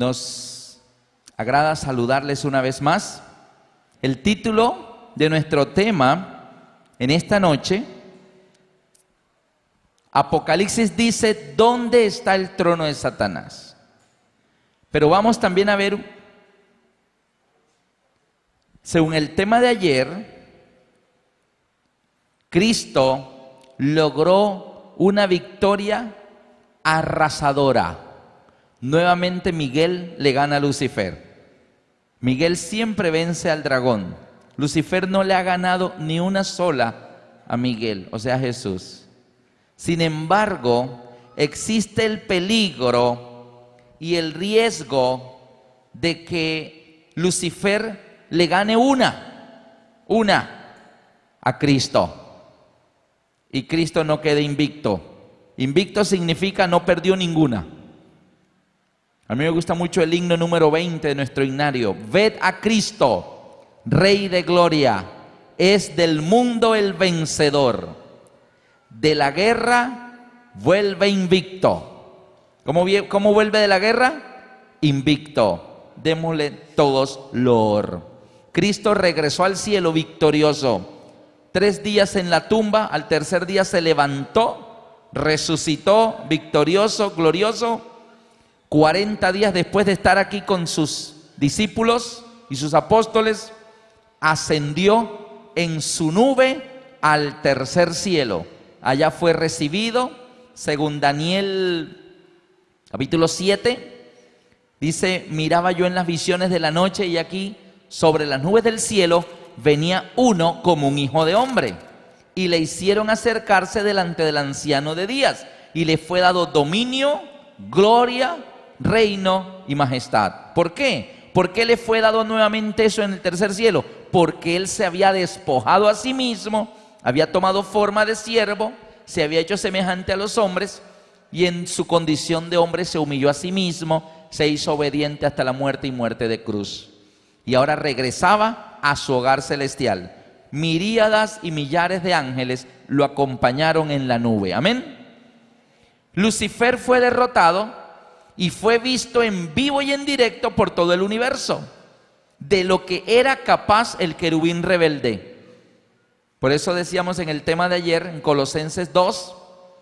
Nos agrada saludarles una vez más. El título de nuestro tema en esta noche, Apocalipsis dice, ¿dónde está el trono de Satanás? Pero vamos también a ver, según el tema de ayer, Cristo logró una victoria arrasadora. Nuevamente Miguel le gana a Lucifer. Miguel siempre vence al dragón. Lucifer no le ha ganado ni una sola a Miguel, o sea, a Jesús. Sin embargo, existe el peligro y el riesgo de que Lucifer le gane una a Cristo. Y Cristo no quede invicto. Invicto significa no perdió ninguna. A mí me gusta mucho el himno número 20 de nuestro himnario. Ved a Cristo, Rey de gloria, es del mundo el vencedor. De la guerra vuelve invicto. ¿Cómo vuelve de la guerra? Invicto. Démosle todos loor. Cristo regresó al cielo victorioso. 3 días en la tumba, al tercer día se levantó, resucitó, victorioso, glorioso. 40 días después de estar aquí con sus discípulos y sus apóstoles, ascendió en su nube al tercer cielo. Allá fue recibido, según Daniel capítulo 7, dice, miraba yo en las visiones de la noche y aquí sobre las nubes del cielo venía uno como un hijo de hombre, y le hicieron acercarse delante del anciano de días, y le fue dado dominio, gloria, reino y majestad. ¿Por qué? ¿Por qué le fue dado nuevamente eso en el tercer cielo? Porque él se había despojado a sí mismo, había tomado forma de siervo, se había hecho semejante a los hombres, y en su condición de hombre se humilló a sí mismo, se hizo obediente hasta la muerte y muerte de cruz. Y ahora regresaba a su hogar celestial. Miríadas y millares de ángeles lo acompañaron en la nube. Amén. Lucifer fue derrotado y fue visto en vivo y en directo por todo el universo, de lo que era capaz el querubín rebelde. Por eso decíamos en el tema de ayer, en Colosenses 2,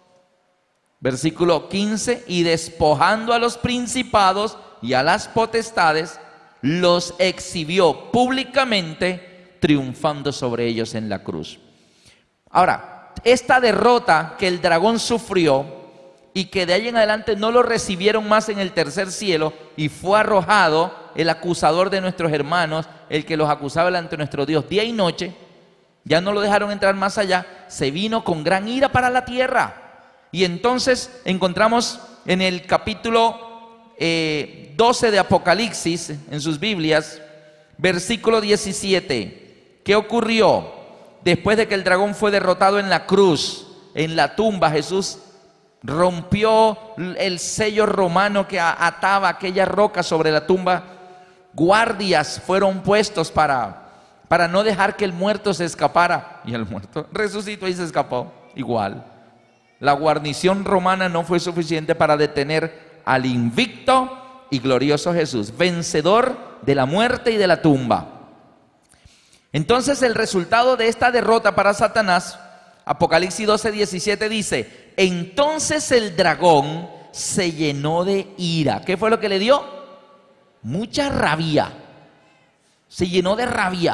versículo 15, y despojando a los principados y a las potestades, los exhibió públicamente, triunfando sobre ellos en la cruz. Ahora, esta derrota que el dragón sufrió y que de ahí en adelante no lo recibieron más en el tercer cielo, y fue arrojado el acusador de nuestros hermanos, el que los acusaba delante de nuestro Dios día y noche, ya no lo dejaron entrar más allá, se vino con gran ira para la tierra. Y entonces encontramos en el capítulo 12 de Apocalipsis, en sus Biblias, versículo 17, ¿qué ocurrió? Después de que el dragón fue derrotado en la cruz, en la tumba, Jesús rompió el sello romano que ataba aquella roca sobre la tumba. Guardias fueron puestos para no dejar que el muerto se escapara, y el muerto resucitó y se escapó igual. La guarnición romana no fue suficiente para detener al invicto y glorioso Jesús, vencedor de la muerte y de la tumba. Entonces el resultado de esta derrota para Satanás, Apocalipsis 12, 17 dice, entonces el dragón se llenó de ira. ¿Qué fue lo que le dio? Mucha rabia. Se llenó de rabia,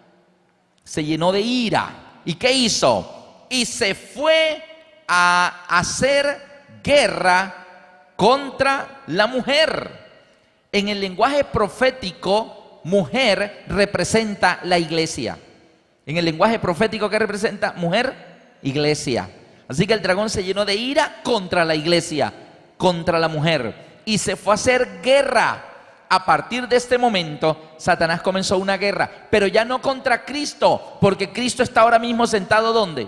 se llenó de ira. ¿Y qué hizo? Y se fue a hacer guerra contra la mujer. En el lenguaje profético, mujer representa la iglesia. En el lenguaje profético, ¿qué representa? Mujer, iglesia. Así que el dragón se llenó de ira contra la iglesia, contra la mujer, y se fue a hacer guerra. A partir de este momento, Satanás comenzó una guerra, pero ya no contra Cristo, porque Cristo está ahora mismo sentado ¿dónde?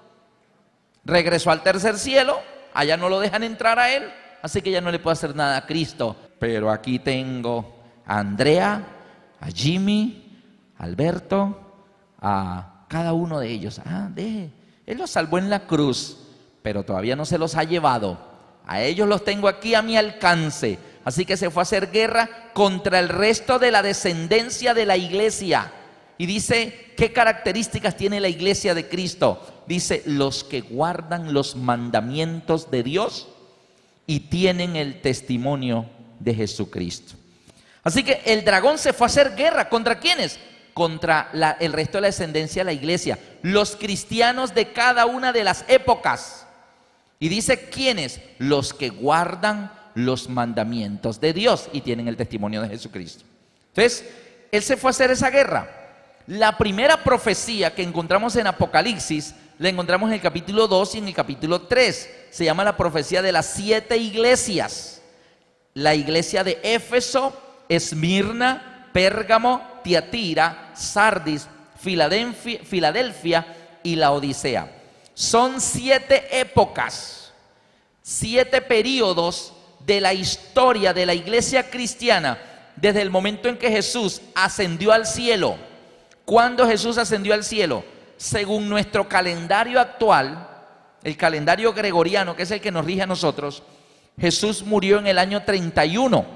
Regresó al tercer cielo, allá no lo dejan entrar a él, así que ya no le puedo hacer nada a Cristo. Pero aquí tengo a Andrea, a Jimmy, a Alberto, a cada uno de ellos. Él los salvó en la cruz, pero todavía no se los ha llevado. A ellos los tengo aquí a mi alcance. Así que se fue a hacer guerra contra el resto de la descendencia de la iglesia. Y dice, ¿qué características tiene la iglesia de Cristo? Dice, los que guardan los mandamientos de Dios y tienen el testimonio de Jesucristo. Así que el dragón se fue a hacer guerra. ¿Contra quiénes? Contra el resto de la descendencia de la iglesia, los cristianos de cada una de las épocas. Y dice, ¿quiénes? Los que guardan los mandamientos de Dios y tienen el testimonio de Jesucristo. Entonces, él se fue a hacer esa guerra. La primera profecía que encontramos en Apocalipsis, la encontramos en el capítulo 2 y en el capítulo 3. Se llama la profecía de las 7 iglesias. La iglesia de Éfeso, Esmirna, Pérgamo, Tiatira, Sardis, Filadelfia y la Odisea. Son 7 épocas, 7 períodos de la historia de la iglesia cristiana desde el momento en que Jesús ascendió al cielo. ¿Cuándo Jesús ascendió al cielo? Según nuestro calendario actual, el calendario gregoriano, que es el que nos rige a nosotros, Jesús murió en el año 31.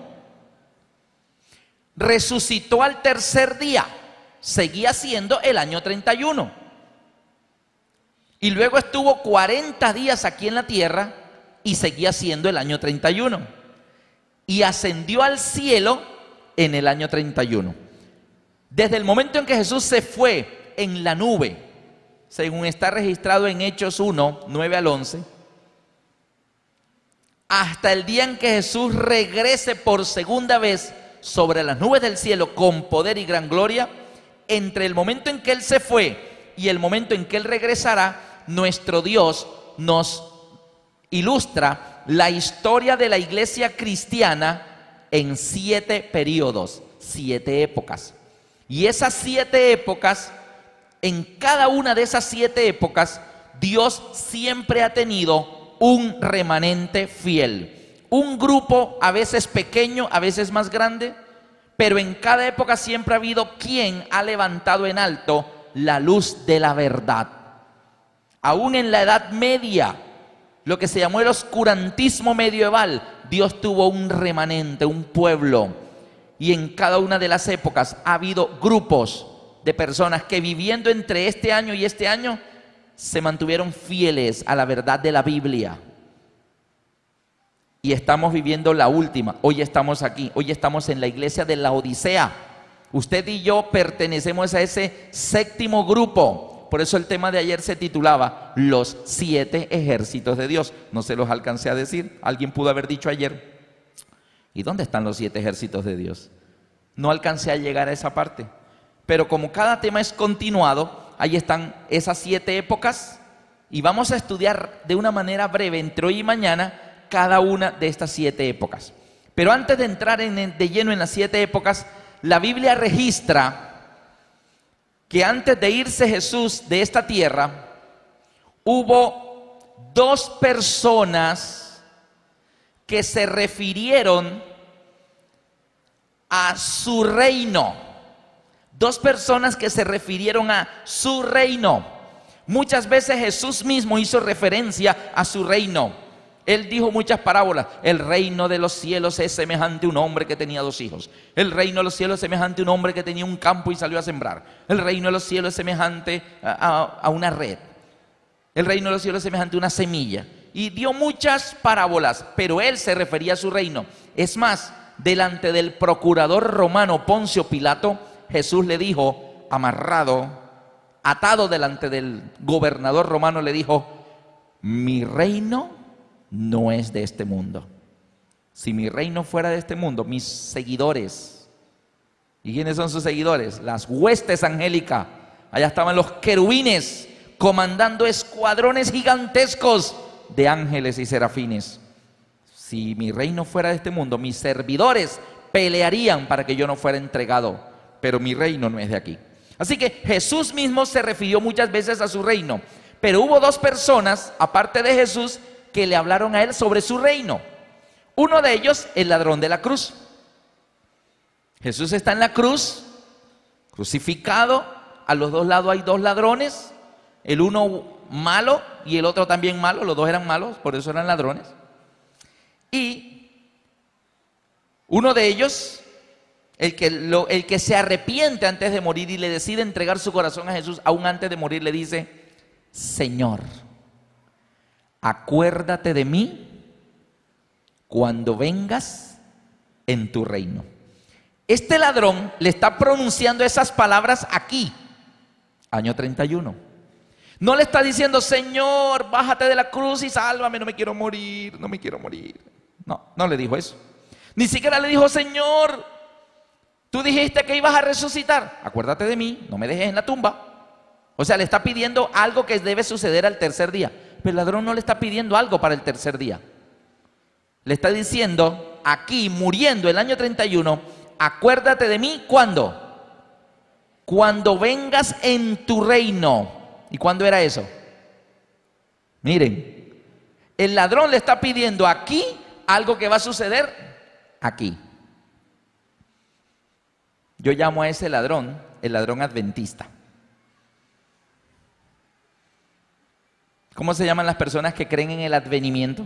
Resucitó al tercer día, seguía siendo el año 31. Y luego estuvo 40 días aquí en la tierra y seguía siendo el año 31. Y ascendió al cielo en el año 31. Desde el momento en que Jesús se fue en la nube, según está registrado en Hechos 1, 9 al 11, hasta el día en que Jesús regrese por segunda vez sobre las nubes del cielo con poder y gran gloria, entre el momento en que Él se fue y el momento en que Él regresará, nuestro Dios nos ilustra la historia de la iglesia cristiana en 7 periodos, 7 épocas. Y esas 7 épocas, en cada una de esas 7 épocas, Dios siempre ha tenido un remanente fiel. Un grupo a veces pequeño, a veces más grande, pero en cada época siempre ha habido quien ha levantado en alto la luz de la verdad. Aún en la Edad Media, lo que se llamó el oscurantismo medieval, Dios tuvo un remanente, un pueblo. Y en cada una de las épocas ha habido grupos de personas que viviendo entre este año y este año se mantuvieron fieles a la verdad de la Biblia. Y estamos viviendo la última. Hoy estamos aquí, hoy estamos en la iglesia de la Odisea. Usted y yo pertenecemos a ese 7º grupo. Por eso el tema de ayer se titulaba Los 7 ejércitos de Dios. No se los alcancé a decir. Alguien pudo haber dicho ayer, ¿y dónde están los 7 ejércitos de Dios? No alcancé a llegar a esa parte. Pero como cada tema es continuado, ahí están esas 7 épocas. Y vamos a estudiar de una manera breve, entre hoy y mañana, cada una de estas 7 épocas. Pero antes de entrar de lleno en las 7 épocas, la Biblia registra que antes de irse Jesús de esta tierra, hubo 2 personas que se refirieron a su reino. 2 personas que se refirieron a su reino. Muchas veces Jesús mismo hizo referencia a su reino. Él dijo muchas parábolas. El reino de los cielos es semejante a un hombre que tenía 2 hijos. El reino de los cielos es semejante a un hombre que tenía un campo y salió a sembrar. El reino de los cielos es semejante a una red. El reino de los cielos es semejante a una semilla. Y dio muchas parábolas, pero él se refería a su reino. Es más, delante del procurador romano Poncio Pilato, Jesús le dijo, atado delante del gobernador romano, le dijo: mi reino no es de este mundo. Si mi reino fuera de este mundo, mis seguidores, ¿y quiénes son sus seguidores? Las huestes angélicas. Allá estaban los querubines comandando escuadrones gigantescos de ángeles y serafines. Si mi reino fuera de este mundo, mis servidores pelearían para que yo no fuera entregado, pero mi reino no es de aquí. Así que Jesús mismo se refirió muchas veces a su reino, pero hubo 2 personas, aparte de Jesús, que le hablaron a él sobre su reino. Uno de ellos, el ladrón de la cruz. Jesús está en la cruz, crucificado. A los 2 lados hay 2 ladrones, el uno malo y el otro también malo. Los 2 eran malos, por eso eran ladrones. Y Uno de ellos, el que se arrepiente antes de morir y le decide entregar su corazón a Jesús, aún antes de morir le dice: Señor, acuérdate de mí cuando vengas en tu reino. Este ladrón le está pronunciando esas palabras aquí, año 31. No le está diciendo: Señor, bájate de la cruz y sálvame, no me quiero morir, no me quiero morir. No, no le dijo eso. Ni siquiera le dijo: Señor, tú dijiste que ibas a resucitar, acuérdate de mí, no me dejes en la tumba. O sea, le está pidiendo algo que debe suceder al tercer día. Pero el ladrón no le está pidiendo algo para el tercer día. Le está diciendo aquí, muriendo el año 31, acuérdate de mí, ¿cuándo? Cuando vengas en tu reino. ¿Y cuándo era eso? Miren, el ladrón le está pidiendo aquí algo que va a suceder aquí. Yo llamo a ese ladrón el ladrón adventista. ¿Cómo se llaman las personas que creen en el advenimiento?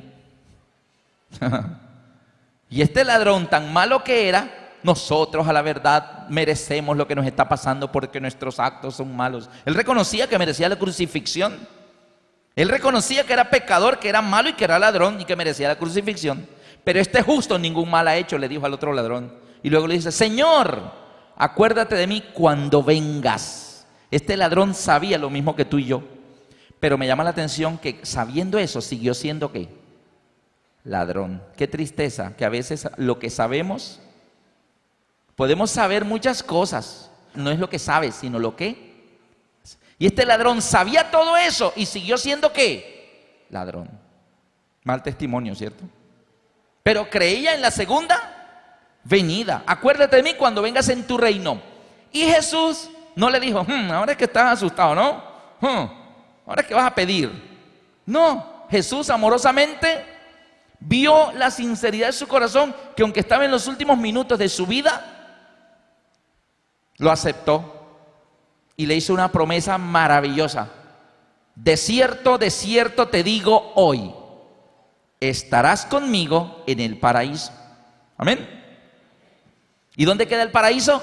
Y este ladrón tan malo que era, nosotros a la verdad merecemos lo que nos está pasando porque nuestros actos son malos. Él reconocía que merecía la crucifixión. Él reconocía que era pecador, que era malo y que era ladrón y que merecía la crucifixión. Pero este justo ningún mal ha hecho, le dijo al otro ladrón. Y luego le dice: Señor, acuérdate de mí cuando vengas. Este ladrón sabía lo mismo que tú y yo. Pero me llama la atención que sabiendo eso, siguió siendo ¿qué? Ladrón. Qué tristeza que a veces lo que sabemos, podemos saber muchas cosas. No es lo que sabes, sino lo que. Y este ladrón sabía todo eso y siguió siendo ¿qué? Ladrón. Mal testimonio, ¿cierto? Pero creía en la segunda venida. Acuérdate de mí cuando vengas en tu reino. Y Jesús no le dijo: ahora es que estás asustado, ¿no? Ahora es que vas a pedir. No, Jesús amorosamente vio la sinceridad de su corazón, que aunque estaba en los últimos minutos de su vida, lo aceptó y le hizo una promesa maravillosa. De cierto te digo hoy, estarás conmigo en el paraíso. Amén. ¿Y dónde queda el paraíso?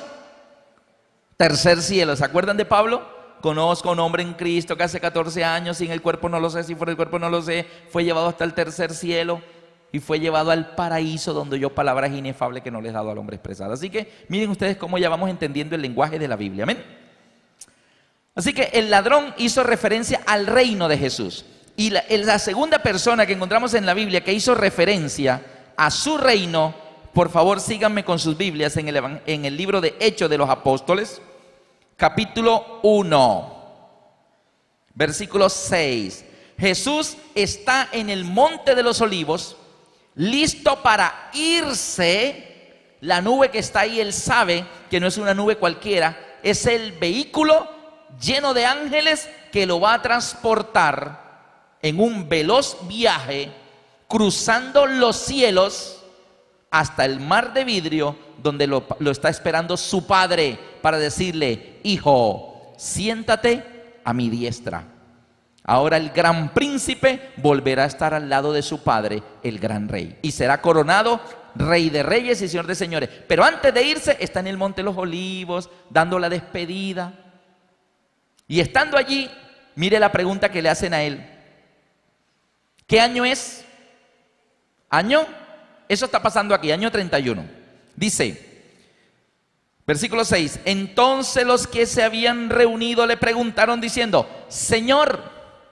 Tercer cielo. ¿Se acuerdan de Pablo? Conozco un hombre en Cristo que hace 14 años, sin el cuerpo no lo sé, si fuera el cuerpo no lo sé, fue llevado hasta el tercer cielo y fue llevado al paraíso, donde oyó palabras inefables que no les he dado al hombre expresar. Así que miren ustedes cómo ya vamos entendiendo el lenguaje de la Biblia. Amén. Así que el ladrón hizo referencia al reino de Jesús. Y la segunda persona que encontramos en la Biblia que hizo referencia a su reino, por favor síganme con sus Biblias en el libro de Hechos de los Apóstoles, capítulo 1, versículo 6. Jesús está en el monte de los olivos, listo para irse. La nube que está ahí, él sabe que no es una nube cualquiera, es el vehículo lleno de ángeles que lo va a transportar en un veloz viaje, cruzando los cielos hasta el mar de vidrio, donde lo está esperando su padre para decirle: hijo, siéntate a mi diestra. Ahora el gran príncipe volverá a estar al lado de su padre, el gran rey, y será coronado rey de reyes y señor de señores. Pero antes de irse está en el monte de los olivos, dando la despedida. Y estando allí, mire la pregunta que le hacen a él: ¿qué año es? ¿Año? Eso está pasando aquí, año 31. Dice, versículo 6, entonces los que se habían reunido le preguntaron diciendo: Señor,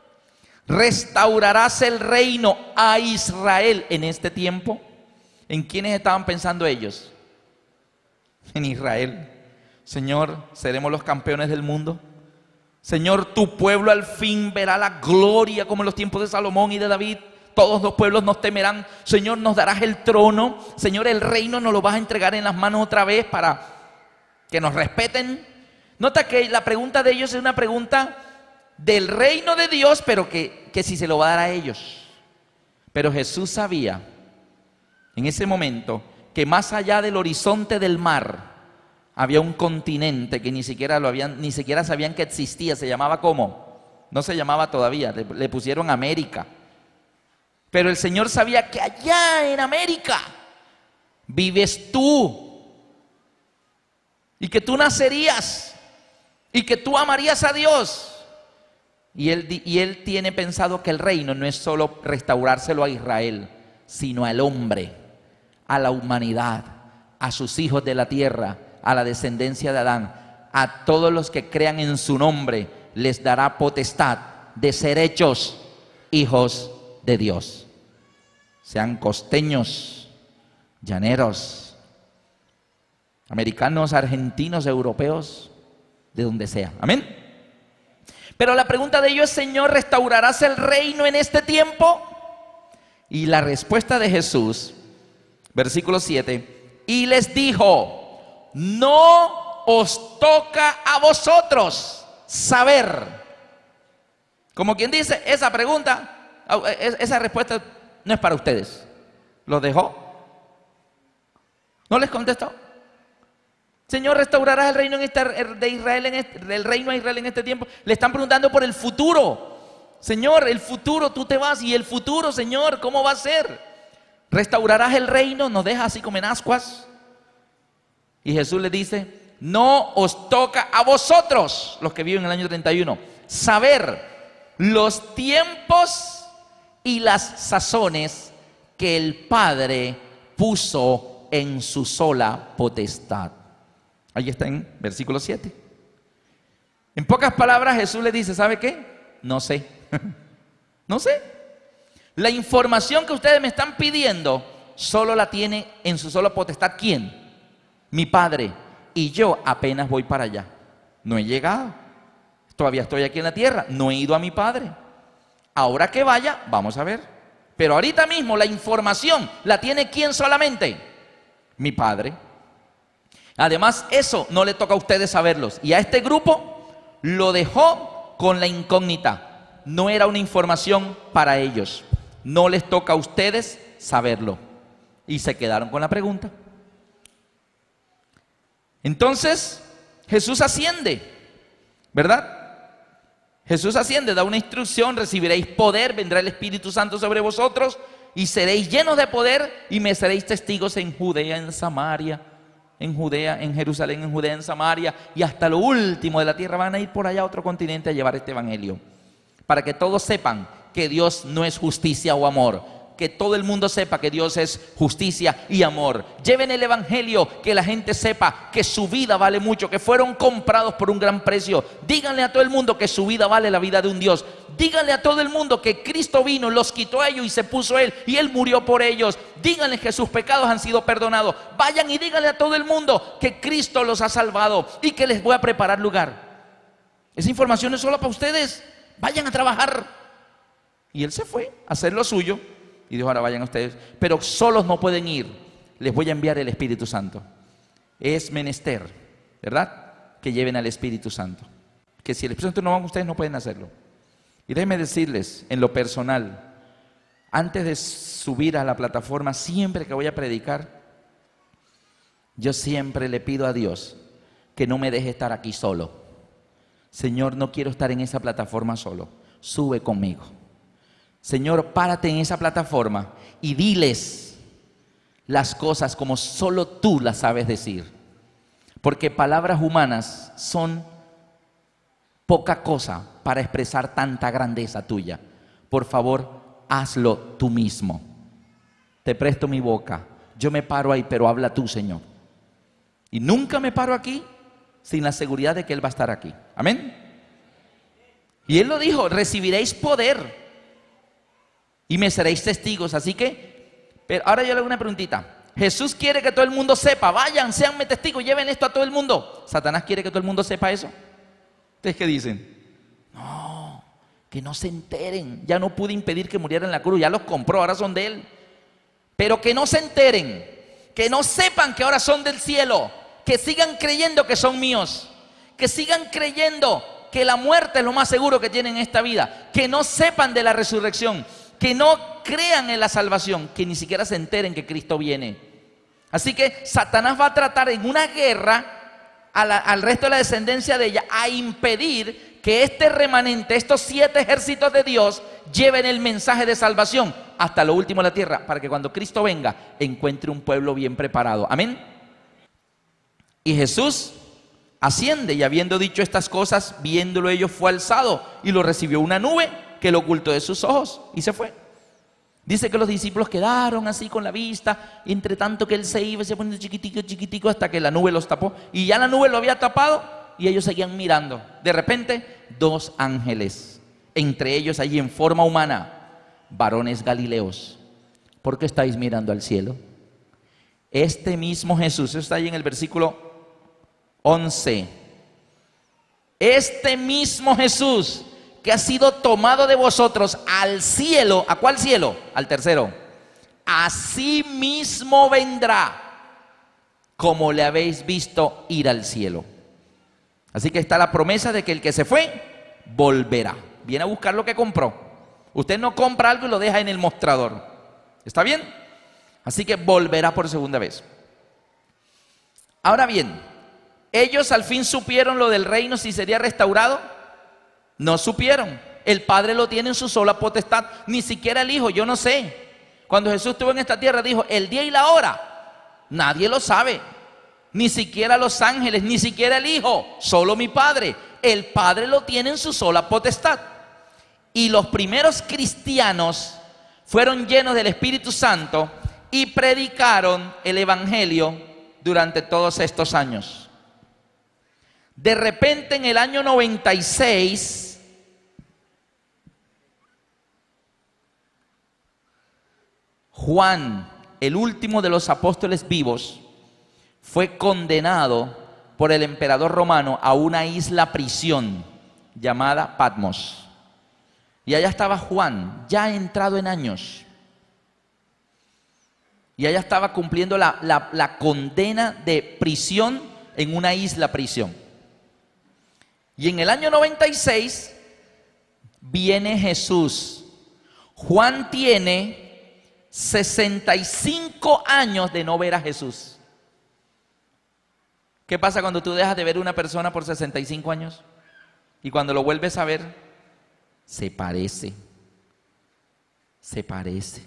¿restaurarás el reino a Israel en este tiempo? ¿En quiénes estaban pensando ellos? En Israel. Señor, ¿seremos los campeones del mundo? Señor, tu pueblo al fin verá la gloria como en los tiempos de Salomón y de David. Todos los pueblos nos temerán. Señor, nos darás el trono. Señor, el reino nos lo vas a entregar en las manos otra vez para que nos respeten. Nota que la pregunta de ellos es una pregunta del reino de Dios, pero que si se lo va a dar a ellos. Pero Jesús sabía en ese momento que más allá del horizonte del mar había un continente que ni siquiera sabían que existía. Se llamaba ¿cómo? No se llamaba todavía, le pusieron América. Pero el Señor sabía que allá en América vives tú, y que tú nacerías, y que tú amarías a Dios. Y él tiene pensado que el reino no es solo restaurárselo a Israel, sino al hombre, a la humanidad, a sus hijos de la tierra, a la descendencia de Adán, a todos los que crean en su nombre, les dará potestad de ser hechos hijos de Dios. Sean costeños, llaneros, americanos, argentinos, europeos, de donde sea. Amén. Pero la pregunta de ellos es: Señor, ¿restaurarás el reino en este tiempo? Y la respuesta de Jesús, versículo 7, y les dijo: no os toca a vosotros saber. Como quien dice, esa pregunta, esa respuesta no es para ustedes. ¿Los dejó? ¿No les contestó? Señor, ¿restaurarás el reino de Israel el reino a Israel en este tiempo? Le están preguntando por el futuro. Señor, el futuro, tú te vas, y el futuro, Señor, ¿cómo va a ser? ¿Restaurarás el reino? ¿Nos dejas así como en ascuas? Y Jesús le dice: no os toca a vosotros, los que viven en el año 31, saber los tiempos y las sazones que el Padre puso en su sola potestad. Ahí está en versículo 7. En pocas palabras, Jesús le dice: ¿sabe qué? No sé. No sé. La información que ustedes me están pidiendo solo la tiene en su sola potestad. ¿Quién? Mi Padre. Y yo apenas voy para allá. No he llegado. Todavía estoy aquí en la tierra. No he ido a mi Padre. Ahora que vaya, vamos a ver. Pero ahorita mismo la información la tiene ¿quién solamente? Mi Padre. Además, eso no le toca a ustedes saberlos. Y a este grupo lo dejó con la incógnita. No era una información para ellos. No les toca a ustedes saberlo. Y se quedaron con la pregunta. Entonces, Jesús asciende, ¿verdad? Jesús asciende, da una instrucción: recibiréis poder, vendrá el Espíritu Santo sobre vosotros, y seréis llenos de poder, y me seréis testigos en Judea, en Samaria, en Judea, en Jerusalén, en Judea, en Samaria, y hasta lo último de la tierra. Van a ir por allá a otro continente a llevar este evangelio, para que todos sepan que Dios no es justicia o amor, que todo el mundo sepa que Dios es justicia y amor. Lleven el evangelio, que la gente sepa que su vida vale mucho, que fueron comprados por un gran precio. Díganle a todo el mundo que su vida vale la vida de un Dios. Díganle a todo el mundo que Cristo vino, los quitó a ellos y se puso Él, y Él murió por ellos. Díganle que sus pecados han sido perdonados. Vayan y díganle a todo el mundo que Cristo los ha salvado y que les voy a preparar lugar. Esa información es solo para ustedes. Vayan a trabajar. Y Él se fue a hacer lo suyo y dijo: ahora vayan ustedes, pero solos no pueden ir, les voy a enviar el Espíritu Santo. Es menester, ¿verdad?, que lleven al Espíritu Santo. Que si el Espíritu Santo no va, ustedes no pueden hacerlo. Y déjenme decirles, en lo personal, antes de subir a la plataforma, siempre que voy a predicar, yo siempre le pido a Dios que no me deje estar aquí solo. Señor, no quiero estar en esa plataforma solo, sube conmigo. Señor, párate en esa plataforma y diles las cosas como solo tú las sabes decir. Porque palabras humanas son poca cosa para expresar tanta grandeza tuya. Por favor, hazlo tú mismo. Te presto mi boca. Yo me paro ahí, pero habla tú, Señor. Y nunca me paro aquí sin la seguridad de que Él va a estar aquí. Amén. Y Él lo dijo: recibiréis poder y me seréis testigos. Así que, pero ahora yo le hago una preguntita. Jesús quiere que todo el mundo sepa: vayan, seanme testigos, lleven esto a todo el mundo. ¿Satanás quiere que todo el mundo sepa eso? ¿Ustedes qué dicen? No, que no se enteren. Ya no pude impedir que muriera en la cruz, ya los compró, ahora son de Él. Pero que no se enteren, que no sepan que ahora son del cielo, que sigan creyendo que son míos, que sigan creyendo que la muerte es lo más seguro que tienen en esta vida, que no sepan de la resurrección, que no crean en la salvación, que ni siquiera se enteren que Cristo viene. Así que Satanás va a tratar en una guerra al resto de la descendencia de ella a impedir que este remanente, estos 7 ejércitos de Dios, lleven el mensaje de salvación. hasta lo último de la tierra, para que cuando Cristo venga, encuentre un pueblo bien preparado. Amén. Y Jesús asciende, y habiendo dicho estas cosas, viéndolo ellos, fue alzado, y lo recibió una nube que lo ocultó de sus ojos, y se fue. Dice que los discípulos quedaron así con la vista, y entre tanto que él se iba, se poniendo chiquitico, chiquitico, hasta que la nube los tapó, y ya la nube lo había tapado, y ellos seguían mirando. De repente, dos ángeles, entre ellos allí en forma humana: varones galileos, ¿por qué estáis mirando al cielo? Este mismo Jesús, eso está ahí en el versículo 11. Este mismo Jesús que ha sido tomado de vosotros al cielo. ¿A cuál cielo? Al tercero. Así mismo vendrá, como le habéis visto ir al cielo. Así que está la promesa de que el que se fue, volverá. Viene a buscar lo que compró. Usted no compra algo y lo deja en el mostrador. ¿Está bien? Así que volverá por segunda vez. Ahora bien, ¿ellos al fin supieron lo del reino, si sería restaurado? No supieron. El Padre lo tiene en su sola potestad. Ni siquiera el Hijo, yo no sé. Cuando Jesús estuvo en esta tierra dijo: el día y la hora nadie lo sabe. Ni siquiera los ángeles, ni siquiera el Hijo, solo mi Padre. El Padre lo tiene en su sola potestad. Y los primeros cristianos fueron llenos del Espíritu Santo y predicaron el Evangelio durante todos estos años. De repente, en el año 96, Juan, el último de los apóstoles vivos, fue condenado por el emperador romano a una isla prisión llamada Patmos. Y allá estaba Juan, ya entrado en años. Y allá estaba cumpliendo la condena de prisión en una isla prisión. Y en el año 96 viene Jesús. Juan tiene 65 años de no ver a Jesús. ¿Qué pasa cuando tú dejas de ver a una persona por 65 años? Y cuando lo vuelves a ver, se parece. Se parece.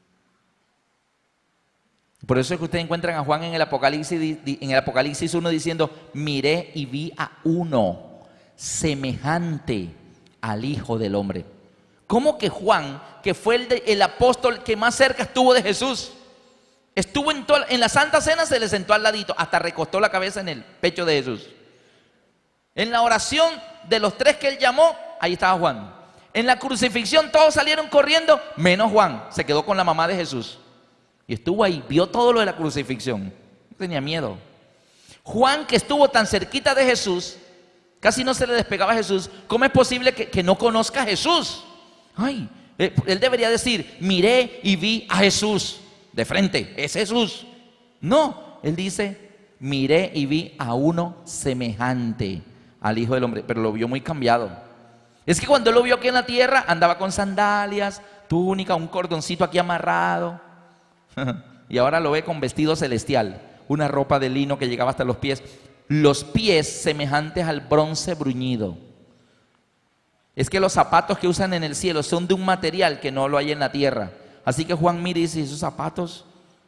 Por eso es que ustedes encuentran a Juan en el Apocalipsis 1 diciendo: miré y vi a uno semejante al Hijo del Hombre. ¿Cómo que Juan, que fue el apóstol que más cerca estuvo de Jesús, estuvo en la Santa Cena, se le sentó al ladito, hasta recostó la cabeza en el pecho de Jesús? En la oración de los 3 que él llamó, ahí estaba Juan. En la crucifixión todos salieron corriendo, menos Juan, se quedó con la mamá de Jesús. Y estuvo ahí, vio todo lo de la crucifixión, no tenía miedo. Juan, que estuvo tan cerquita de Jesús, casi no se le despegaba a Jesús. ¿Cómo es posible que no conozca a Jesús? Ay, él debería decir: miré y vi a Jesús de frente, es Jesús. No, él dice: miré y vi a uno semejante al Hijo del Hombre, pero lo vio muy cambiado. Es que cuando él lo vio aquí en la tierra, andaba con sandalias, túnica, un cordoncito aquí amarrado. Y ahora lo ve con vestido celestial, una ropa de lino que llegaba hasta los pies semejantes al bronce bruñido. Es que los zapatos que usan en el cielo son de un material que no lo hay en la tierra. Así que Juan mira y dice: esos zapatos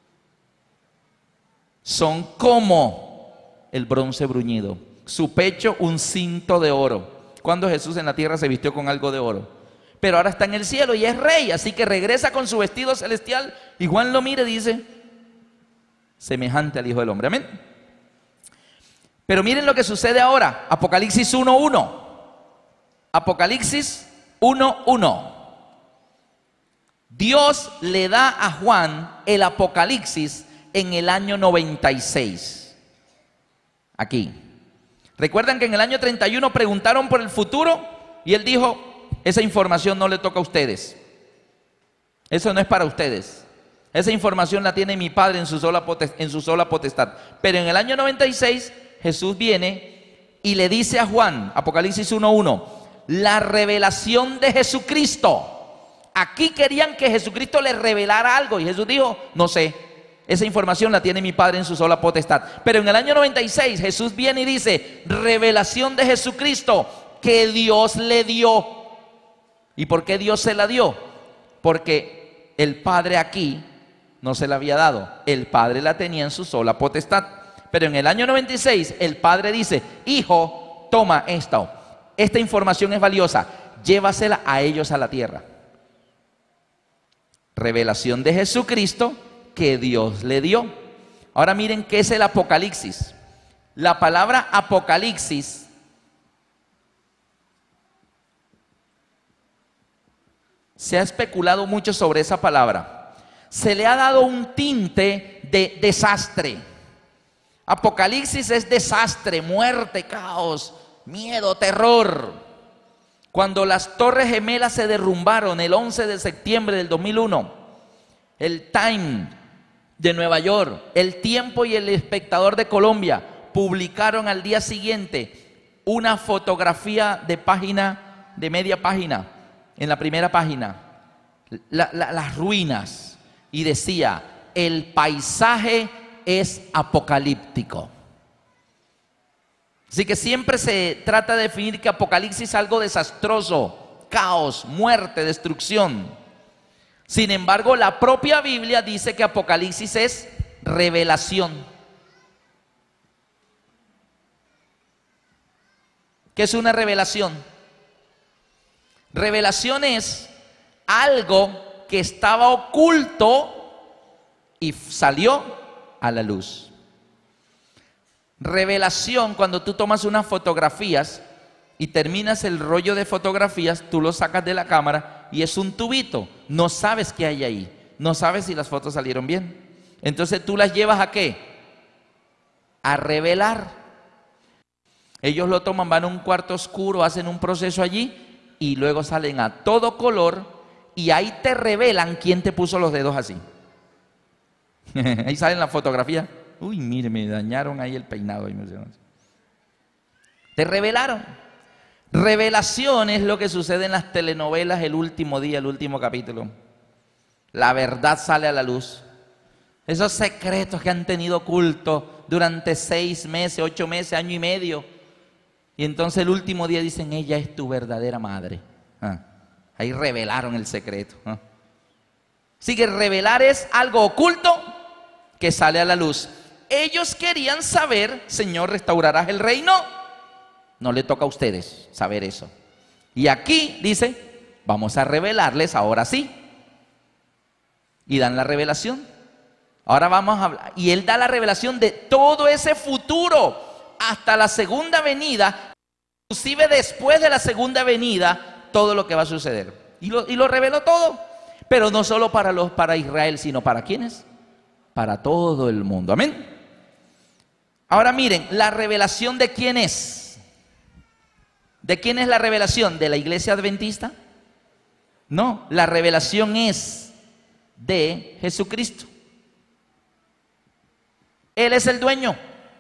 son como el bronce bruñido. Su pecho, un cinto de oro. Cuando Jesús en la tierra se vistió con algo de oro, pero ahora está en el cielo y es rey, así que regresa con su vestido celestial. Y Juan lo mira y dice: semejante al Hijo del Hombre. Amén. Pero miren lo que sucede ahora. Apocalipsis 1:1. Apocalipsis 1:1. Dios le da a Juan el Apocalipsis en el año 96. Aquí. Recuerdan que en el año 31 preguntaron por el futuro y él dijo: esa información no le toca a ustedes. Eso no es para ustedes. Esa información la tiene mi Padre en su sola potestad. Pero en el año 96 Jesús viene y le dice a Juan, Apocalipsis 1:1, la revelación de Jesucristo. Aquí querían que Jesucristo les revelara algo y Jesús dijo: no sé, esa información la tiene mi Padre en su sola potestad. Pero en el año 96 Jesús viene y dice: revelación de Jesucristo que Dios le dio. ¿Y por qué Dios se la dio? Porque el Padre aquí no se la había dado. El Padre la tenía en su sola potestad. Pero en el año 96 el Padre dice: Hijo, toma esto. Esta información es valiosa. Llévasela a ellos a la tierra. Revelación de Jesucristo que Dios le dio. Ahora miren qué es el Apocalipsis. La palabra Apocalipsis se ha especulado mucho sobre esa palabra. Se le ha dado un tinte de desastre. Apocalipsis es desastre, muerte, caos, miedo, terror. Cuando las Torres Gemelas se derrumbaron el 11 de septiembre del 2001, el Time de Nueva York, El Tiempo y El Espectador de Colombia publicaron al día siguiente una fotografía de página, de media página, en la primera página, las ruinas, y decía: el paisaje es apocalíptico. Así que siempre se trata de definir que Apocalipsis es algo desastroso, caos, muerte, destrucción. Sin embargo, la propia Biblia dice que Apocalipsis es revelación. ¿Qué es una revelación? Revelación es algo que estaba oculto y salió a la luz. Revelación, cuando tú tomas unas fotografías y terminas el rollo de fotografías, tú lo sacas de la cámara y es un tubito. No sabes qué hay ahí. No sabes si las fotos salieron bien. Entonces tú las llevas ¿a qué? A revelar. Ellos lo toman, van a un cuarto oscuro, hacen un proceso allí y luego salen a todo color y ahí te revelan quién te puso los dedos así. Ahí salen la fotografía. Uy, mire, me dañaron ahí el peinado. Te revelaron. Revelación es lo que sucede en las telenovelas el último día, el último capítulo. La verdad sale a la luz. Esos secretos que han tenido ocultos durante 6 meses, 8 meses, año y medio. Y entonces el último día dicen: ella es tu verdadera madre. Ahí revelaron el secreto. Así que revelar es algo oculto que sale a la luz. Ellos querían saber: Señor, ¿restaurarás el reino? No le toca a ustedes saber eso. Y aquí dice: vamos a revelarles ahora sí. Y dan la revelación. Ahora vamos a hablar. Y Él da la revelación de todo ese futuro hasta la segunda venida. Inclusive después de la segunda venida, todo lo que va a suceder. Y lo reveló todo. Pero no solo para Israel, sino ¿para quiénes? Para todo el mundo. Amén. Ahora miren, la revelación ¿de quién es? ¿De quién es la revelación? ¿De la iglesia adventista? No, la revelación es de Jesucristo. Él es el dueño.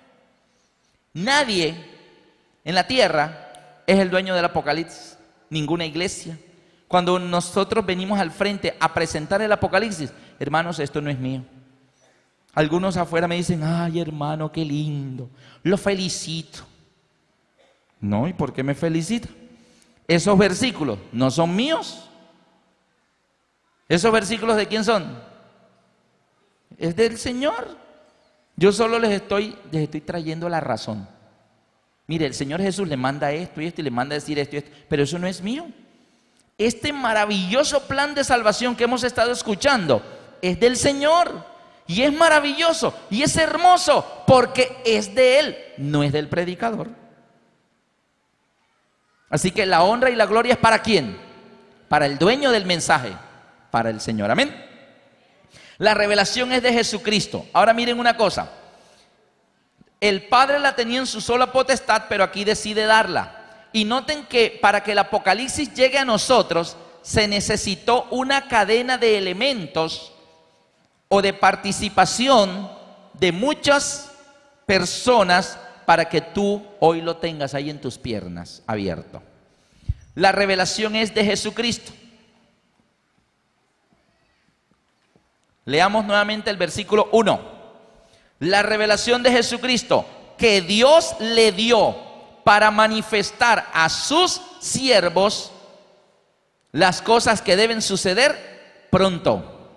Nadie en la tierra es el dueño del Apocalipsis. Ninguna iglesia. Cuando nosotros venimos al frente a presentar el Apocalipsis, hermanos, esto no es mío. Algunos afuera me dicen: ay, hermano, qué lindo, lo felicito. No, ¿y por qué me felicita? Esos versículos no son míos. ¿Esos versículos de quién son? Es del Señor. Yo solo les estoy trayendo la razón. Mire, el Señor Jesús le manda esto y esto, y le manda a decir esto y esto, pero eso no es mío. Este maravilloso plan de salvación que hemos estado escuchando es del Señor. Y es maravilloso y es hermoso porque es de Él, no es del predicador. Así que la honra y la gloria es ¿para quién? Para el dueño del mensaje, para el Señor. Amén. La revelación es de Jesucristo. Ahora miren una cosa. El Padre la tenía en su sola potestad, pero aquí decide darla. Y noten que para que el Apocalipsis llegue a nosotros, se necesitó una cadena de elementos o de participación de muchas personas para que tú hoy lo tengas ahí en tus piernas abierto. La revelación es de Jesucristo. Leamos nuevamente el versículo 1. La revelación de Jesucristo que Dios le dio para manifestar a sus siervos las cosas que deben suceder pronto.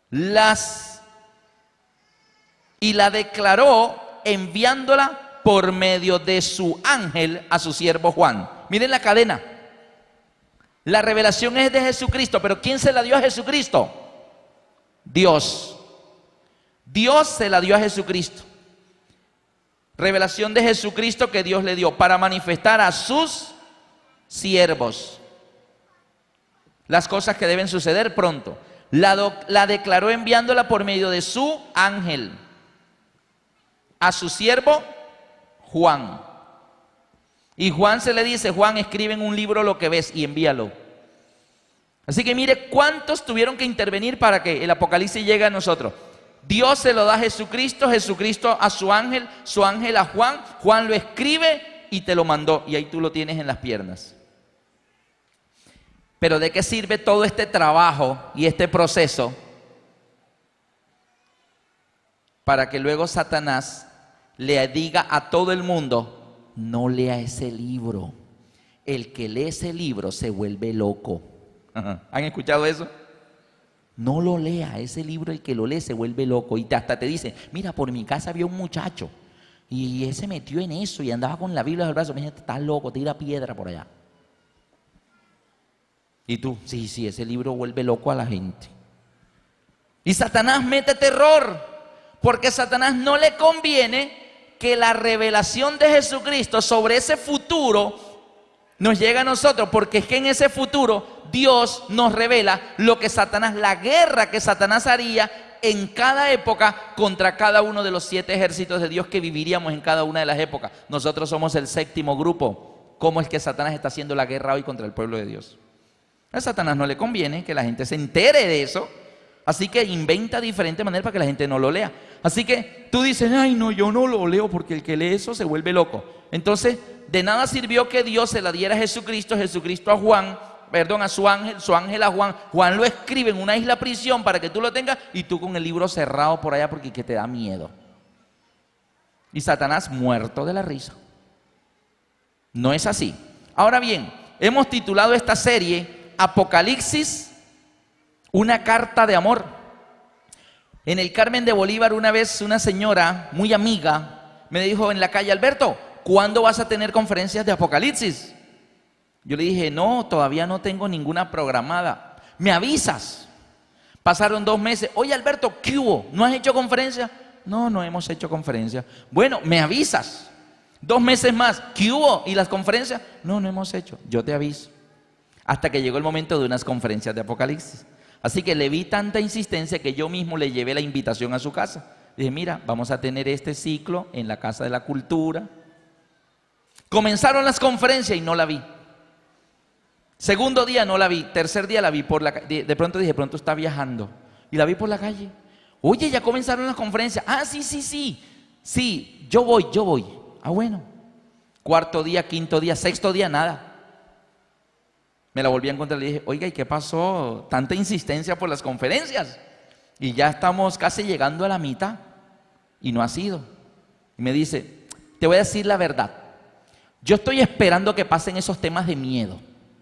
y la declaró enviándola por medio de su ángel a su siervo Juan. Miren la cadena. La revelación es de Jesucristo, pero ¿quién se la dio a Jesucristo? Dios. Dios se la dio a Jesucristo. Revelación de Jesucristo que Dios le dio para manifestar a sus siervos las cosas que deben suceder pronto. La declaró enviándola por medio de su ángel a su siervo Juan. Y Juan se le dice: Juan, escribe en un libro lo que ves y envíalo. Así que mire cuántos tuvieron que intervenir para que el Apocalipsis llegue a nosotros. Dios se lo da a Jesucristo, Jesucristo a su ángel a Juan, Juan lo escribe y te lo mandó, y ahí tú lo tienes en las piernas. Pero ¿de qué sirve todo este trabajo y este proceso? Para que luego Satanás le diga a todo el mundo: no lea ese libro. El que lee ese libro se vuelve loco. ¿Han escuchado eso? No lo lea, ese libro el que lo lee se vuelve loco. Y hasta te dice: mira, por mi casa había un muchacho y él se metió en eso y andaba con la Biblia en el brazo. Mira, estás loco, tira piedra por allá. Y tú: sí, ese libro vuelve loco a la gente. Y Satanás mete terror, porque a Satanás no le conviene que la revelación de Jesucristo sobre ese futuro nos llegue a nosotros, porque es que en ese futuro Dios nos revela lo que Satanás, la guerra que Satanás haría en cada época contra cada uno de los 7 ejércitos de Dios que viviríamos en cada una de las épocas. Nosotros somos el 7º grupo. ¿Cómo es que Satanás está haciendo la guerra hoy contra el pueblo de Dios? A Satanás no le conviene que la gente se entere de eso, así que inventa diferentes maneras para que la gente no lo lea. Así que tú dices: ay no, yo no lo leo porque el que lee eso se vuelve loco. Entonces, de nada sirvió que Dios se la diera a Jesucristo, Jesucristo a Juan, perdón, a su ángel a Juan. Juan lo escribe en una isla prisión para que tú lo tengas, y tú con el libro cerrado por allá porque que te da miedo. Y Satanás muerto de la risa. No es así. Ahora bien, hemos titulado esta serie Apocalipsis, una carta de amor. En el Carmen de Bolívar, una vez una señora muy amiga me dijo en la calle: Alberto, ¿cuándo vas a tener conferencias de Apocalipsis? Yo le dije: no, todavía no tengo ninguna programada. ¿Me avisas? Pasaron 2 meses. Oye, Alberto, ¿qué hubo? ¿No has hecho conferencia? No, no hemos hecho conferencia. Bueno, ¿me avisas? 2 meses más. ¿Qué hubo? ¿Y las conferencias? No, no hemos hecho. Yo te aviso. Hasta que llegó el momento de unas conferencias de Apocalipsis. Así que le vi tanta insistencia que yo mismo le llevé la invitación a su casa. Dije: mira, vamos a tener este ciclo en la Casa de la Cultura. Comenzaron las conferencias y no la vi. Segundo día no la vi. Tercer día la vi por la calle. De pronto dije: pronto está viajando. Y la vi por la calle. Oye, ya comenzaron las conferencias. Ah, sí. Sí, yo voy. Ah, bueno. Cuarto día, quinto día, sexto día, nada. Me la volví a encontrar y le dije: oiga, ¿y qué pasó? Tanta insistencia por las conferencias. Y ya estamos casi llegando a la mitad. Y no ha sido. Y me dice: te voy a decir la verdad. Yo estoy esperando que pasen esos temas de miedo.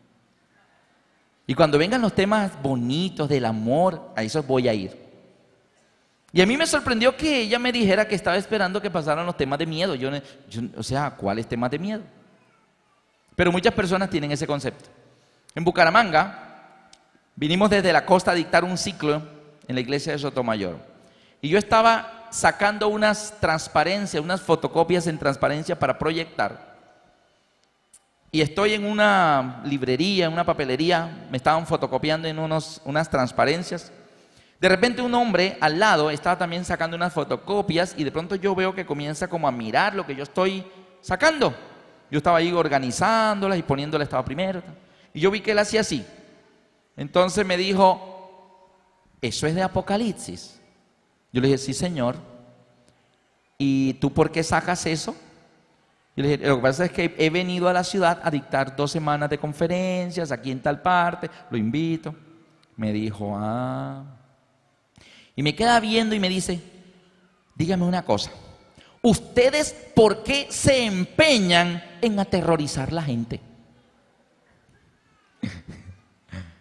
Y cuando vengan los temas bonitos del amor, a esos voy a ir. Y a mí me sorprendió que ella me dijera que estaba esperando que pasaran los temas de miedo. O sea, ¿cuáles temas de miedo? Pero muchas personas tienen ese concepto. En Bucaramanga, vinimos desde la costa a dictar un ciclo en la iglesia de Sotomayor. Y yo estaba sacando unas transparencias, unas fotocopias en transparencia para proyectar. Y estoy en una librería, en una papelería, me estaban fotocopiando en unas transparencias. De repente un hombre al lado estaba también sacando unas fotocopias y de pronto yo veo que comienza como a mirar lo que yo estoy sacando. Yo estaba ahí organizándolas y poniéndolas, estaba primero. Y yo vi que él hacía así. Entonces me dijo: ¿eso es de Apocalipsis? Yo le dije: sí, señor. ¿Y tú por qué sacas eso? Yo le dije: lo que pasa es que he venido a la ciudad a dictar 2 semanas de conferencias aquí en tal parte, lo invito. Me dijo: ah. Y me queda viendo y me dice: dígame una cosa, ¿ustedes por qué se empeñan en aterrorizar a la gente?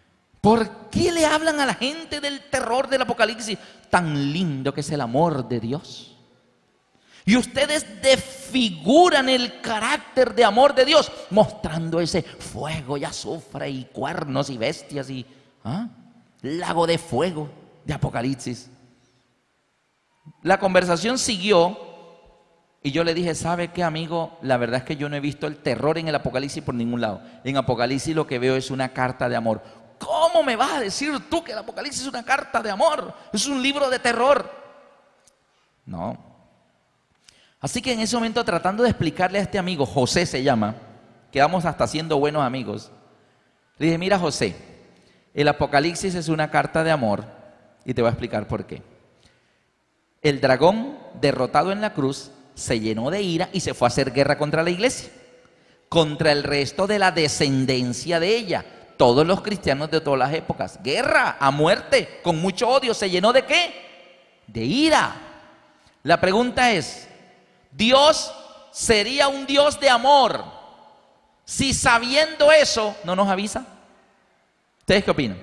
¿Por qué le hablan a la gente del terror del Apocalipsis? Tan lindo que es el amor de Dios. Y ustedes desfiguran el carácter de amor de Dios, mostrando ese fuego y azufre y cuernos y bestias y lago de fuego de Apocalipsis. La conversación siguió y yo le dije, ¿sabe qué, amigo? La verdad es que yo no he visto el terror en el Apocalipsis por ningún lado. En Apocalipsis lo que veo es una carta de amor. ¿Cómo me vas a decir tú que el Apocalipsis es una carta de amor? Es un libro de terror. No. Así que en ese momento, tratando de explicarle a este amigo, José se llama, quedamos hasta siendo buenos amigos, le dije, mira José, el Apocalipsis es una carta de amor y te voy a explicar por qué. El dragón derrotado en la cruz se llenó de ira y se fue a hacer guerra contra la iglesia, contra el resto de la descendencia de ella, todos los cristianos de todas las épocas. Guerra a muerte, con mucho odio. ¿Se llenó de qué? De ira. La pregunta es, ¿Dios sería un Dios de amor si sabiendo eso no nos avisa? ¿Ustedes qué opinan?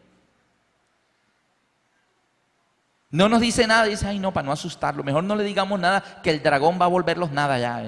No nos dice nada, dice, ay no, para no asustarlo, mejor no le digamos nada, que el dragón va a volverlos nada ya.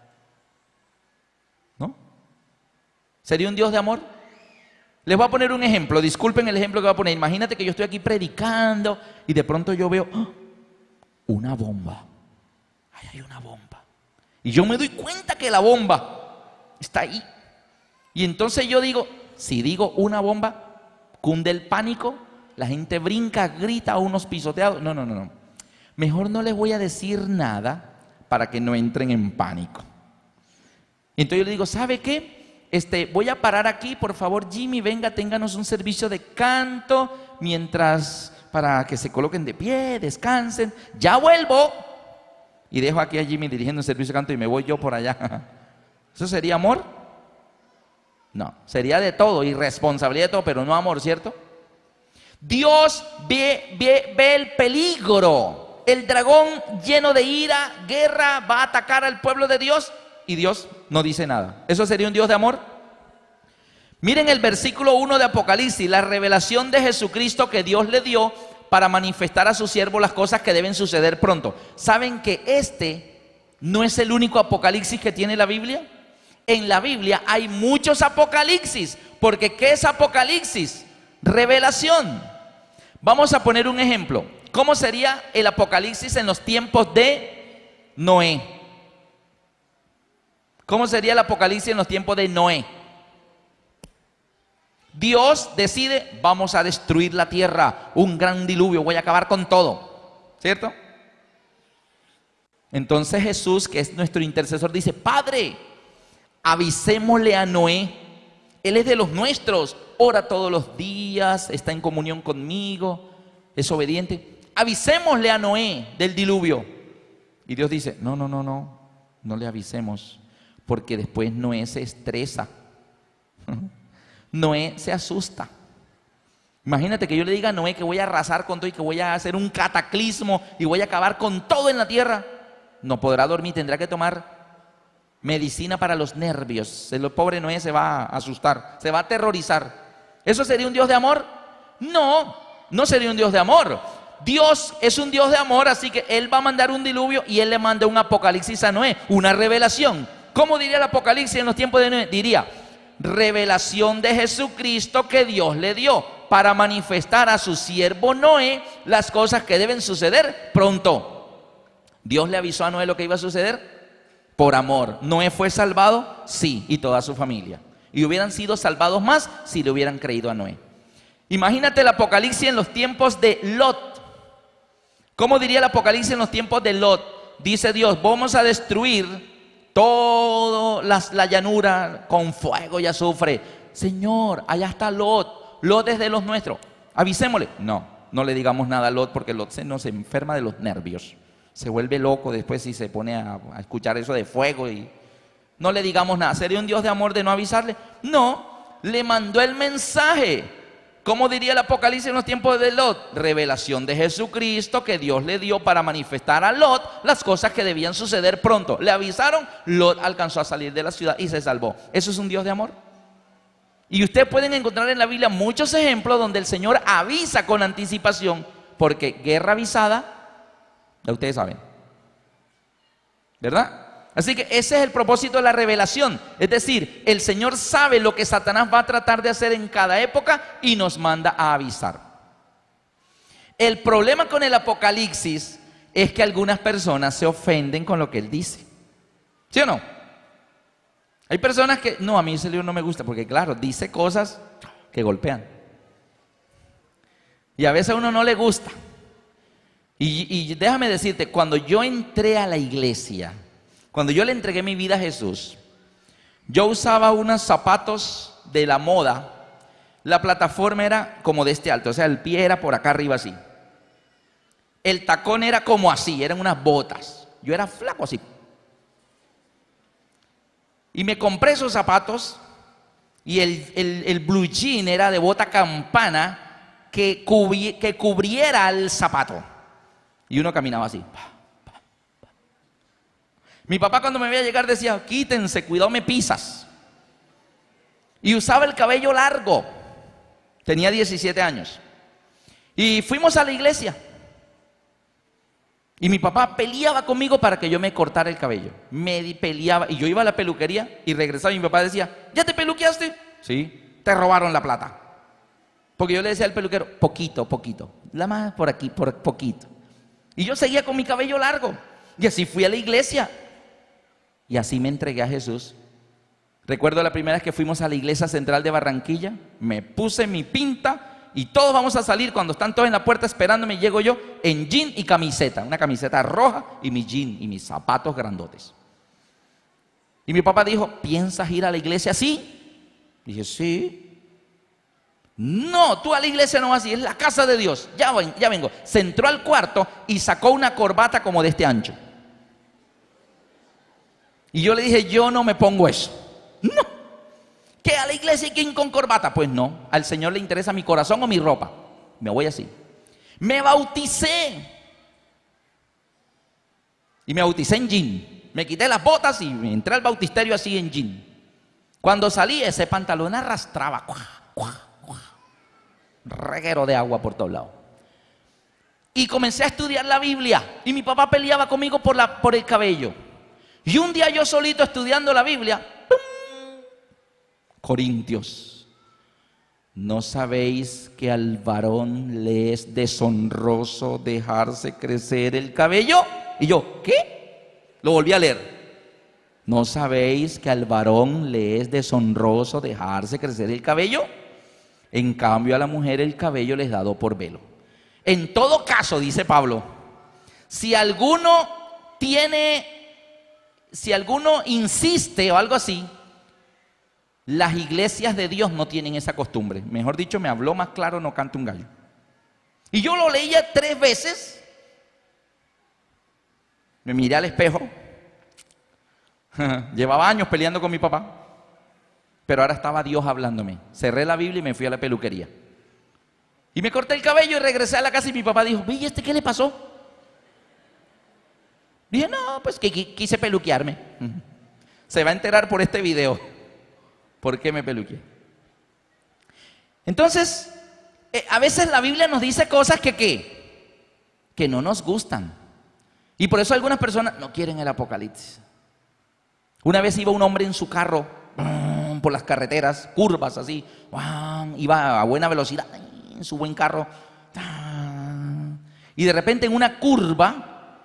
¿No? ¿Sería un Dios de amor? Les voy a poner un ejemplo, disculpen el ejemplo que voy a poner. Imagínate que yo estoy aquí predicando y de pronto yo veo una bomba. Ahí hay una bomba. Y yo me doy cuenta que la bomba está ahí. Y entonces yo digo, si digo una bomba, cunde el pánico, la gente brinca, grita, unos pisoteados. No. Mejor no les voy a decir nada para que no entren en pánico. Entonces yo le digo, ¿sabe qué? Voy a parar aquí, por favor, Jimmy, venga, ténganos un servicio de canto mientras, para que se coloquen de pie, descansen. Ya vuelvo. Y dejo aquí a Jimmy dirigiendo un servicio de canto y me voy yo por allá. ¿Eso sería amor? No, sería de todo, irresponsabilidad de todo, pero no amor, ¿cierto? Dios ve el peligro. El dragón lleno de ira, guerra, va a atacar al pueblo de Dios y Dios no dice nada. ¿Eso sería un Dios de amor? Miren el versículo 1 de Apocalipsis, la revelación de Jesucristo que Dios le dio para manifestar a su siervo las cosas que deben suceder pronto. ¿Saben que este no es el único Apocalipsis que tiene la Biblia? En la Biblia hay muchos Apocalipsis, porque ¿qué es Apocalipsis? Revelación. Vamos a poner un ejemplo. ¿Cómo sería el Apocalipsis en los tiempos de Noé? ¿Cómo sería el Apocalipsis en los tiempos de Noé? Dios decide, vamos a destruir la tierra, un gran diluvio, voy a acabar con todo, ¿cierto? Entonces Jesús, que es nuestro intercesor, dice, Padre, avisémosle a Noé, él es de los nuestros, ora todos los días, está en comunión conmigo, es obediente. Avisémosle a Noé del diluvio. Y Dios dice, no le avisemos, porque después Noé se estresa. Noé se asusta. Imagínate que yo le diga a Noé que voy a arrasar con todo y que voy a hacer un cataclismo y voy a acabar con todo en la tierra. No podrá dormir, tendrá que tomar medicina para los nervios. El pobre Noé se va a asustar, se va a aterrorizar. ¿Eso sería un Dios de amor? No, no sería un Dios de amor. Dios es un Dios de amor, así que Él va a mandar un diluvio y Él le manda un Apocalipsis a Noé, una revelación. ¿Cómo diría el Apocalipsis en los tiempos de Noé? Diría, revelación de Jesucristo que Dios le dio para manifestar a su siervo Noé las cosas que deben suceder pronto. Dios le avisó a Noé lo que iba a suceder por amor. ¿Noé fue salvado? Sí, y toda su familia. Y hubieran sido salvados más si le hubieran creído a Noé. Imagínate el Apocalipsis en los tiempos de Lot. ¿Cómo diría el Apocalipsis en los tiempos de Lot? Dice Dios, vamos a destruir toda la llanura con fuego y azufre. Señor, allá está Lot. Lot es de los nuestros. Avisémosle. No le digamos nada a Lot, porque Lot se enferma de los nervios. Se vuelve loco después si se pone a escuchar eso de fuego. Y no le digamos nada. ¿Sería un Dios de amor de no avisarle? No, le mandó el mensaje. ¿Cómo diría el Apocalipsis en los tiempos de Lot? Revelación de Jesucristo que Dios le dio para manifestar a Lot las cosas que debían suceder pronto. Le avisaron, Lot alcanzó a salir de la ciudad y se salvó. ¿Eso es un Dios de amor? Y ustedes pueden encontrar en la Biblia muchos ejemplos donde el Señor avisa con anticipación, porque guerra avisada, ya ustedes saben, ¿verdad? Así que ese es el propósito de la revelación. Es decir, el Señor sabe lo que Satanás va a tratar de hacer en cada época y nos manda a avisar. El problema con el Apocalipsis es que algunas personas se ofenden con lo que Él dice. ¿Sí o no? Hay personas que, no, a mí ese libro no me gusta, porque claro, dice cosas que golpean. Y a veces a uno no le gusta. Y déjame decirte, cuando yo entré a la iglesia, cuando yo le entregué mi vida a Jesús, yo usaba unos zapatos de la moda. La plataforma era como de este alto, o sea, el pie era por acá arriba así. El tacón era como así, eran unas botas. Yo era flaco así. Y me compré esos zapatos y el blue jean era de bota campana que cubriera el zapato. Y uno caminaba así. Mi papá cuando me veía llegar decía, quítense, cuidado me pisas. Y usaba el cabello largo. Tenía 17 años. Y fuimos a la iglesia. Y mi papá peleaba conmigo para que yo me cortara el cabello. Me peleaba. Y yo iba a la peluquería y regresaba y mi papá decía, ¿ya te peluqueaste? Sí. Te robaron la plata. Porque yo le decía al peluquero, poquito, poquito. La más por aquí, por poquito. Y yo seguía con mi cabello largo. Y así fui a la iglesia. Y así me entregué a Jesús. Recuerdo la primera vez que fuimos a la iglesia central de Barranquilla. Me puse mi pinta. Y todos vamos a salir, cuando están todos en la puerta esperándome, llego yo en jean y camiseta, una camiseta roja y mi jean y mis zapatos grandotes. Y mi papá dijo, ¿piensas ir a la iglesia así? Dije, sí. No, tú a la iglesia no vas así, es la casa de Dios, ya vengo. Se entró al cuarto y sacó una corbata como de este ancho. Y yo le dije, yo no me pongo eso. No. ¿Qué? ¿A la iglesia y quién con corbata? Pues no, al Señor le interesa mi corazón o mi ropa. Me voy así. Me bauticé. Y me bauticé en jean. Me quité las botas y me entré al bautisterio así en jean. Cuando salí, ese pantalón arrastraba. Reguero de agua por todos lados. Y comencé a estudiar la Biblia. Y mi papá peleaba conmigo por el cabello. Y un día yo solito estudiando la Biblia, Corintios, ¿no sabéis que al varón le es deshonroso dejarse crecer el cabello? Y yo, ¿qué? Lo volví a leer. ¿No sabéis que al varón le es deshonroso dejarse crecer el cabello? En cambio a la mujer el cabello le es dado por velo. En todo caso, dice Pablo, si alguno insiste o algo así, las iglesias de Dios no tienen esa costumbre. Mejor dicho, me habló más claro, no canta un gallo. Y yo lo leía 3 veces. Me miré al espejo. Llevaba años peleando con mi papá. Pero ahora estaba Dios hablándome. Cerré la Biblia y me fui a la peluquería. Y me corté el cabello y regresé a la casa y mi papá dijo, ¿y qué le pasó? Dije, no, pues que quise peluquearme. Se va a enterar por este video. ¿Por qué me peluqué? Entonces, a veces la Biblia nos dice cosas que no nos gustan. Y por eso algunas personas no quieren el Apocalipsis. Una vez iba un hombre en su carro por las carreteras, curvas así, iba a buena velocidad en su buen carro. Y de repente en una curva,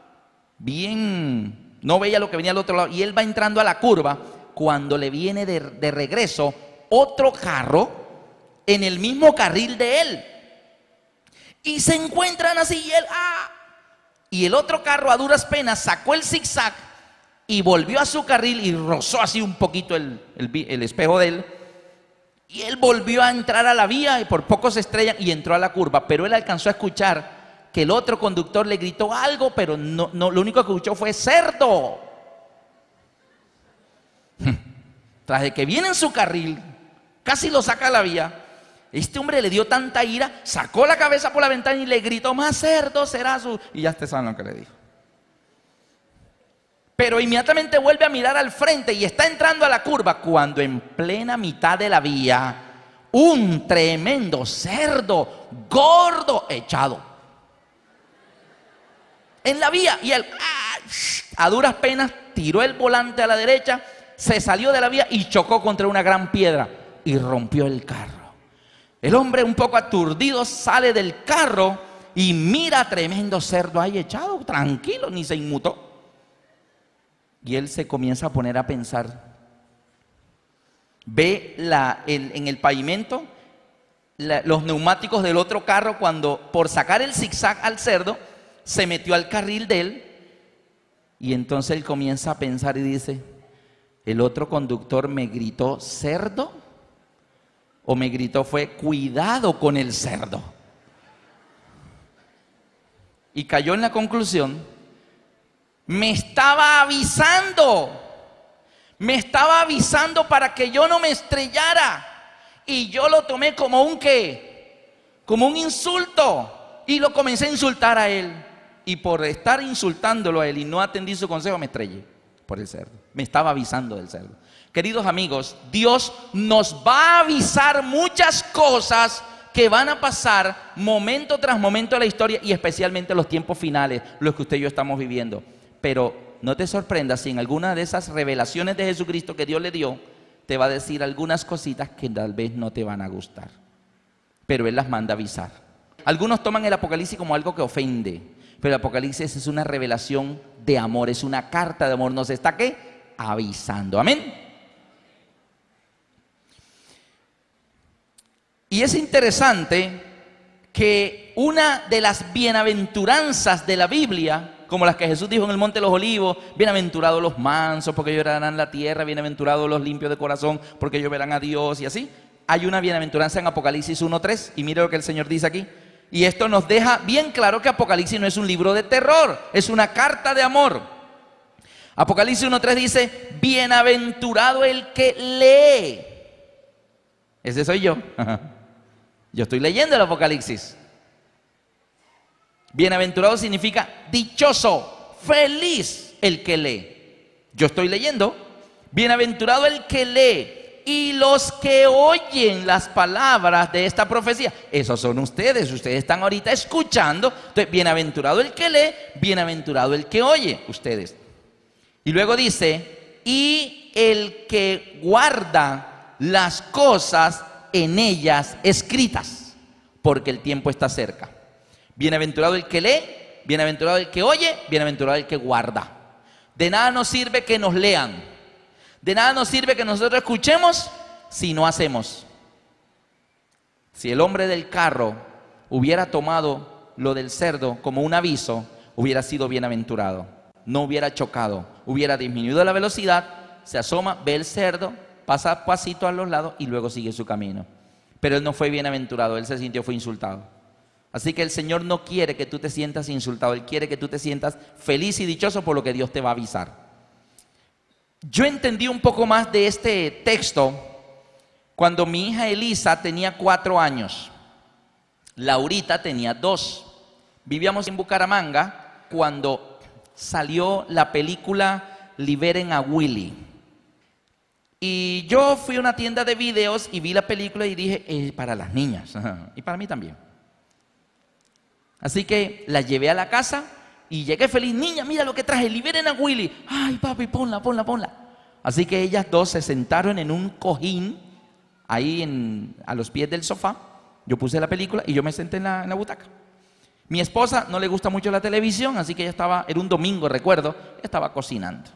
no veía lo que venía al otro lado, y él va entrando a la curva. Cuando le viene de regreso otro carro en el mismo carril de él. Y se encuentran así y él, y el otro carro a duras penas sacó el zigzag y volvió a su carril y rozó así un poquito el espejo de él. Y él volvió a entrar a la vía y por poco se estrellan y entró a la curva. Pero él alcanzó a escuchar que el otro conductor le gritó algo, pero no, lo único que escuchó fue cerdo. Tras de que viene en su carril, casi lo saca a la vía, este hombre le dio tanta ira, sacó la cabeza por la ventana y le gritó, más cerdo será su... Y ya ustedes saben lo que le dijo. Pero inmediatamente vuelve a mirar al frente y está entrando a la curva, cuando en plena mitad de la vía un tremendo cerdo gordo echado en la vía. Y él, a duras penas, tiró el volante a la derecha, se salió de la vía y chocó contra una gran piedra y rompió el carro. El hombre, un poco aturdido, sale del carro y mira a tremendo cerdo ahí echado, tranquilo, ni se inmutó. Y él se comienza a poner a pensar. Ve en el pavimento los neumáticos del otro carro, cuando por sacar el zigzag al cerdo se metió al carril de él. Y entonces él comienza a pensar y dice: ¿el otro conductor me gritó cerdo? ¿O me gritó fue cuidado con el cerdo? Y cayó en la conclusión: me estaba avisando. Me estaba avisando para que yo no me estrellara. Y yo lo tomé como un ¿qué? Como un insulto. Y lo comencé a insultar a él. Y por estar insultándolo a él y no atendí su consejo, me estrellé por el cerdo. Me estaba avisando del cerdo. Queridos amigos, Dios nos va a avisar muchas cosas que van a pasar momento tras momento de la historia, y especialmente los tiempos finales, los que usted y yo estamos viviendo. Pero no te sorprendas si en alguna de esas revelaciones de Jesucristo que Dios le dio, te va a decir algunas cositas que tal vez no te van a gustar. Pero Él las manda a avisar. Algunos toman el Apocalipsis como algo que ofende, pero el Apocalipsis es una revelación de amor, es una carta de amor. Nos está ¿qué? Avisando. Amén. Y es interesante que una de las bienaventuranzas de la Biblia, como las que Jesús dijo en el Monte de los Olivos: bienaventurados los mansos, porque ellos heredarán la tierra; bienaventurados los limpios de corazón, porque ellos verán a Dios, y así. Hay una bienaventuranza en Apocalipsis 1:3, y mire lo que el Señor dice aquí. Y esto nos deja bien claro que Apocalipsis no es un libro de terror, es una carta de amor. Apocalipsis 1:3 dice: bienaventurado el que lee. Ese soy yo. Yo estoy leyendo el Apocalipsis. Bienaventurado significa dichoso, feliz el que lee. Yo estoy leyendo. Bienaventurado el que lee y los que oyen las palabras de esta profecía. Esos son ustedes están ahorita escuchando. Entonces, bienaventurado el que lee, bienaventurado el que oye, ustedes. Y luego dice: y el que guarda las cosas en ellas escritas, porque el tiempo está cerca. Bienaventurado el que lee, bienaventurado el que oye, bienaventurado el que guarda. De nada nos sirve que nos lean, de nada nos sirve que nosotros escuchemos si no hacemos. Si el hombre del carro hubiera tomado lo del cerdo como un aviso, hubiera sido bienaventurado. No hubiera chocado, hubiera disminuido la velocidad, se asoma, ve el cerdo, pasa pasito a los lados y luego sigue su camino. Pero él no fue bienaventurado, él se sintió, fue insultado. Así que el Señor no quiere que tú te sientas insultado, Él quiere que tú te sientas feliz y dichoso por lo que Dios te va a avisar. Yo entendí un poco más de este texto cuando mi hija Elisa tenía 4 años. Laurita tenía 2. Vivíamos en Bucaramanga cuando salió la película Liberen a Willy. Y yo fui a una tienda de videos y vi la película y dije: para las niñas y para mí también. Así que la llevé a la casa y llegué feliz: niña, mira lo que traje, liberen a Willy. Ay, papi, ponla. Así que ellas dos se sentaron en un cojín ahí a los pies del sofá. Yo puse la película y yo me senté en la butaca. Mi esposa no le gusta mucho la televisión, así que ella estaba, era un domingo, recuerdo, estaba cocinando.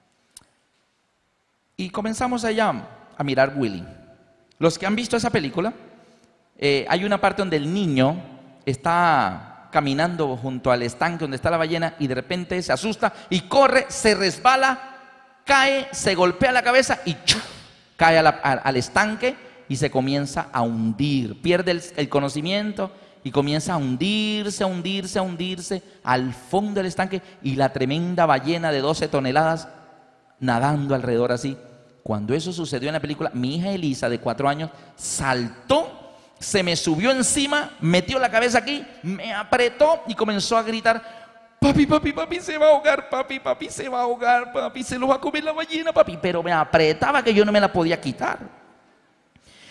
Y comenzamos allá a mirar Willy. Los que han visto esa película, hay una parte donde el niño está caminando junto al estanque donde está la ballena y de repente se asusta y corre, se resbala, cae, se golpea la cabeza y ¡chuf!, cae al estanque y se comienza a hundir, pierde el conocimiento y comienza a hundirse al fondo del estanque, y la tremenda ballena de 12 toneladas nadando alrededor así. Cuando eso sucedió en la película, mi hija Elisa, de 4 años, saltó, se me subió encima, metió la cabeza aquí, me apretó y comenzó a gritar: papi, se va a ahogar, papi, se va a ahogar, papi, se lo va a comer la ballena, papi. Pero me apretaba que yo no me la podía quitar.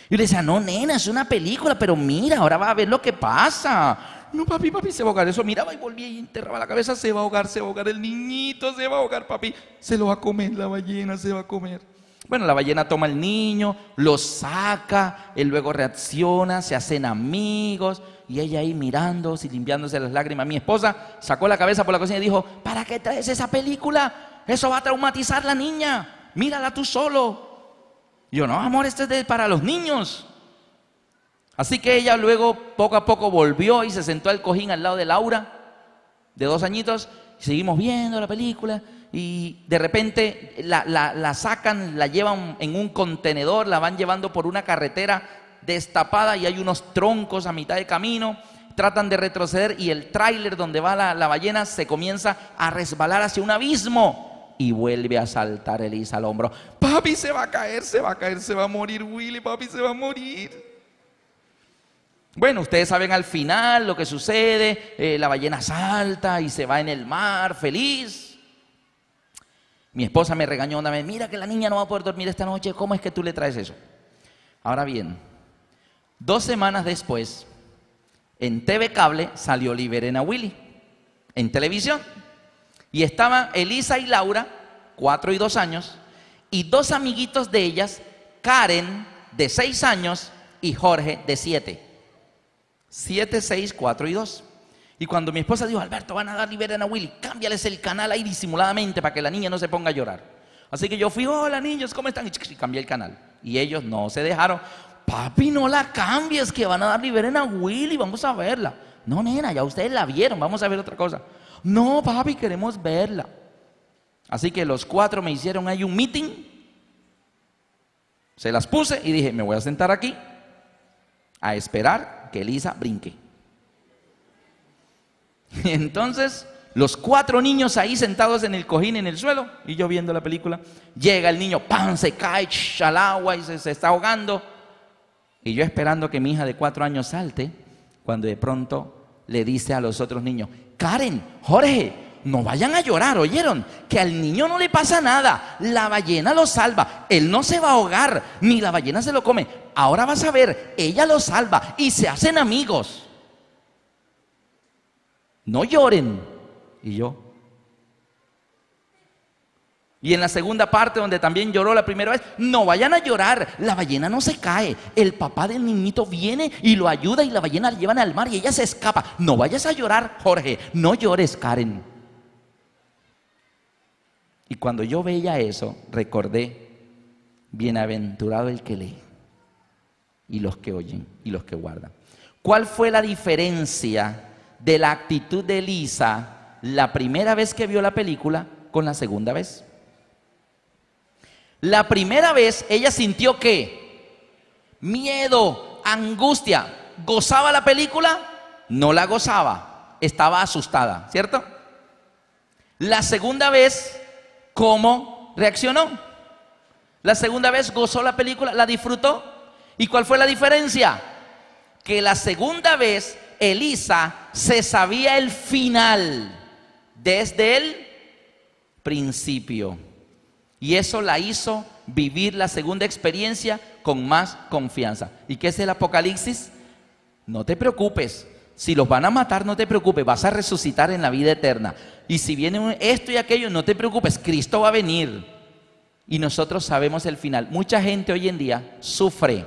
Y le decía, no, nena, es una película, pero mira, ahora va a ver lo que pasa. No, papi, se va a ahogar. Eso miraba y volvía y enterraba la cabeza. Se va a ahogar, el niñito se va a ahogar, papi. Se lo va a comer la ballena, se va a comer. Bueno, la ballena toma al niño, lo saca, él luego reacciona, se hacen amigos. Y ella ahí mirando y limpiándose las lágrimas. Mi esposa sacó la cabeza por la cocina y dijo, ¿para qué traes esa película? Eso va a traumatizar a la niña. Mírala tú solo. Y yo, no, amor, esto es para los niños. Así que ella luego, poco a poco, volvió y se sentó al cojín al lado de Laura, de 2 añitos. Y seguimos viendo la película. Y de repente la sacan, la llevan en un contenedor, la van llevando por una carretera destapada y hay unos troncos a mitad de camino. Tratan de retroceder y el tráiler donde va la ballena se comienza a resbalar hacia un abismo. Y vuelve a saltar Elisa al hombro. Papi, se va a caer, se va a morir Willy, papi, se va a morir. Bueno, ustedes saben al final lo que sucede. La ballena salta y se va en el mar, feliz. Mi esposa me regañó una vez, mira que la niña no va a poder dormir esta noche, ¿cómo es que tú le traes eso? Ahora bien, 2 semanas después, en TV Cable salió Liberen a Willy, en televisión. Y estaban Elisa y Laura, 4 y 2 años, y 2 amiguitos de ellas, Karen, de 6 años, y Jorge, de 7. 7, 6, 4 y 2. Y cuando mi esposa dijo, Alberto, van a dar Liberen a Willy, cámbiales el canal ahí disimuladamente para que la niña no se ponga a llorar. Así que yo fui, hola niños, ¿cómo están? Y cambié el canal. Y ellos no se dejaron. Papi, no la cambies, que van a dar Liberen a Willy, vamos a verla. No, nena, ya ustedes la vieron, vamos a ver otra cosa. No, papi, queremos verla. Así que los 4 me hicieron ahí un meeting. Se las puse y dije, me voy a sentar aquí a esperar que Elisa brinque. Y entonces, los 4 niños ahí sentados en el cojín, en el suelo, y yo viendo la película. Llega el niño, ¡pam!, se cae al agua y se está ahogando. Y yo esperando que mi hija de 4 años salte, cuando de pronto le dice a los otros niños, Karen, Jorge, no vayan a llorar, ¿oyeron? Que al niño no le pasa nada, la ballena lo salva, él no se va a ahogar, ni la ballena se lo come. Ahora vas a ver, ella lo salva y se hacen amigos. No lloren. Y yo. Y en la segunda parte, donde también lloró la primera vez, no vayan a llorar, la ballena no se cae, el papá del niñito viene y lo ayuda y la ballena la llevan al mar y ella se escapa. No vayas a llorar, Jorge, no llores, Karen. Y cuando yo veía eso, recordé, bienaventurado el que lee, y los que oyen, y los que guardan. ¿Cuál fue la diferencia de la actitud de Elisa la primera vez que vio la película con la segunda vez? La primera vez ella sintió ¿qué? Miedo, angustia. ¿Gozaba la película? No la gozaba, estaba asustada, ¿cierto? La segunda vez, ¿cómo reaccionó? La segunda vez gozó la película, la disfrutó. ¿Y cuál fue la diferencia? Que la segunda vez Elisa se sabía el final desde el principio. Y eso la hizo vivir la segunda experiencia con más confianza. ¿Y qué es el Apocalipsis? No te preocupes. Si los van a matar, no te preocupes. Vas a resucitar en la vida eterna. Y si viene esto y aquello, no te preocupes. Cristo va a venir. Y nosotros sabemos el final. Mucha gente hoy en día sufre.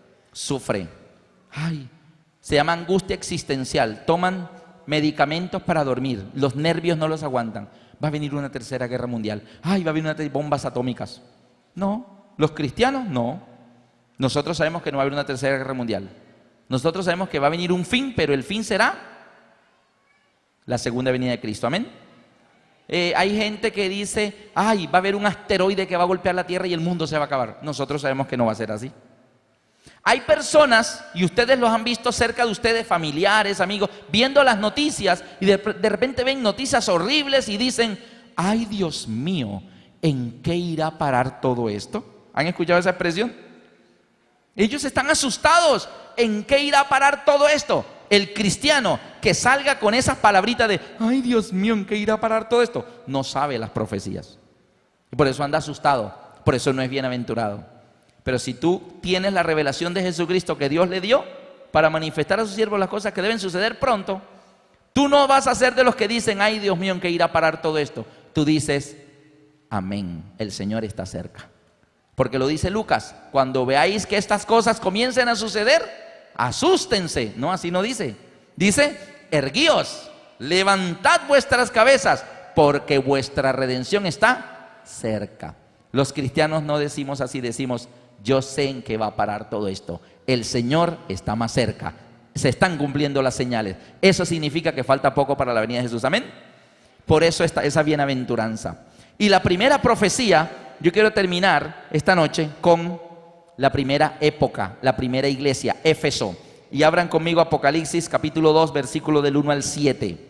Ay, se llama angustia existencial. Toman medicamentos para dormir. Los nervios no los aguantan. Va a venir una tercera guerra mundial. Ay, va a venir una bombas atómicas. No, los cristianos no. Nosotros sabemos que no va a haber una tercera guerra mundial. Nosotros sabemos que va a venir un fin, pero el fin será la segunda venida de Cristo. Amén. Hay gente que dice, ay, va a haber un asteroide que va a golpear la Tierra y el mundo se va a acabar. Nosotros sabemos que no va a ser así. Hay personas, y ustedes los han visto cerca de ustedes, familiares, amigos, viendo las noticias y de repente ven noticias horribles y dicen, ay Dios mío, ¿en qué irá a parar todo esto? ¿Han escuchado esa expresión? Ellos están asustados. ¿En qué irá a parar todo esto? El cristiano que salga con esas palabritas de, ay Dios mío, ¿en qué irá a parar todo esto? No sabe las profecías. Y por eso anda asustado, por eso no es bienaventurado. Pero si tú tienes la revelación de Jesucristo que Dios le dio para manifestar a sus siervos las cosas que deben suceder pronto, tú no vas a ser de los que dicen, ay Dios mío, ¿en qué irá a parar todo esto? Tú dices, amén, el Señor está cerca. Porque lo dice Lucas, cuando veáis que estas cosas comiencen a suceder, asústense. No, así no dice. Dice, erguíos, levantad vuestras cabezas, porque vuestra redención está cerca. Los cristianos no decimos así, decimos, yo sé en qué va a parar todo esto. El Señor está más cerca. Se están cumpliendo las señales. Eso significa que falta poco para la venida de Jesús. Amén. Por eso está esa bienaventuranza. Y la primera profecía, yo quiero terminar esta noche con la primera época, la primera iglesia, Éfeso. Y abran conmigo Apocalipsis capítulo 2, versículo del 1 al 7.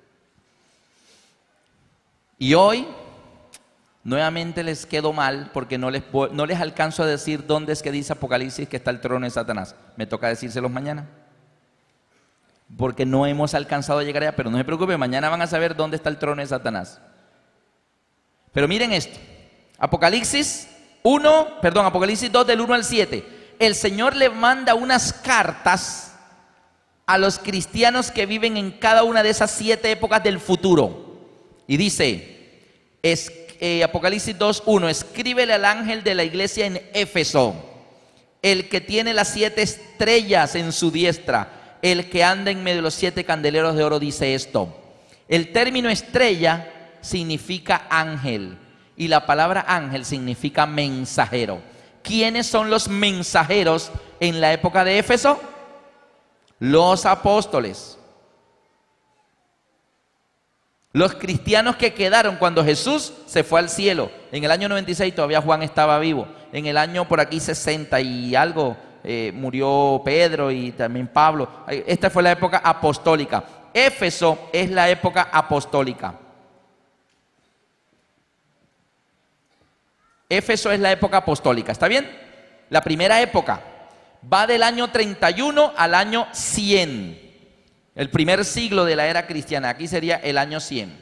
Y hoy, nuevamente les quedo mal porque no les alcanzo a decir dónde es que dice Apocalipsis que está el trono de Satanás. Me toca decírselos mañana. Porque no hemos alcanzado a llegar allá, pero no se preocupen, mañana van a saber dónde está el trono de Satanás. Pero miren esto, Apocalipsis 2 del 1 al 7. El Señor le manda unas cartas a los cristianos que viven en cada una de esas 7 épocas del futuro. Y dice, Apocalipsis 2:1, escríbele al ángel de la iglesia en Éfeso, el que tiene las 7 estrellas en su diestra, el que anda en medio de los 7 candeleros de oro, dice esto. El término estrella significa ángel y la palabra ángel significa mensajero. ¿Quiénes son los mensajeros en la época de Éfeso? Los apóstoles. Los cristianos que quedaron cuando Jesús se fue al cielo. En el año 96 todavía Juan estaba vivo. En el año por aquí 60 y algo murió Pedro y también Pablo. Esta fue la época apostólica. Éfeso es la época apostólica. Éfeso es la época apostólica, ¿está bien? La primera época va del año 31 al año 100. El primer siglo de la era cristiana, aquí sería el año 100.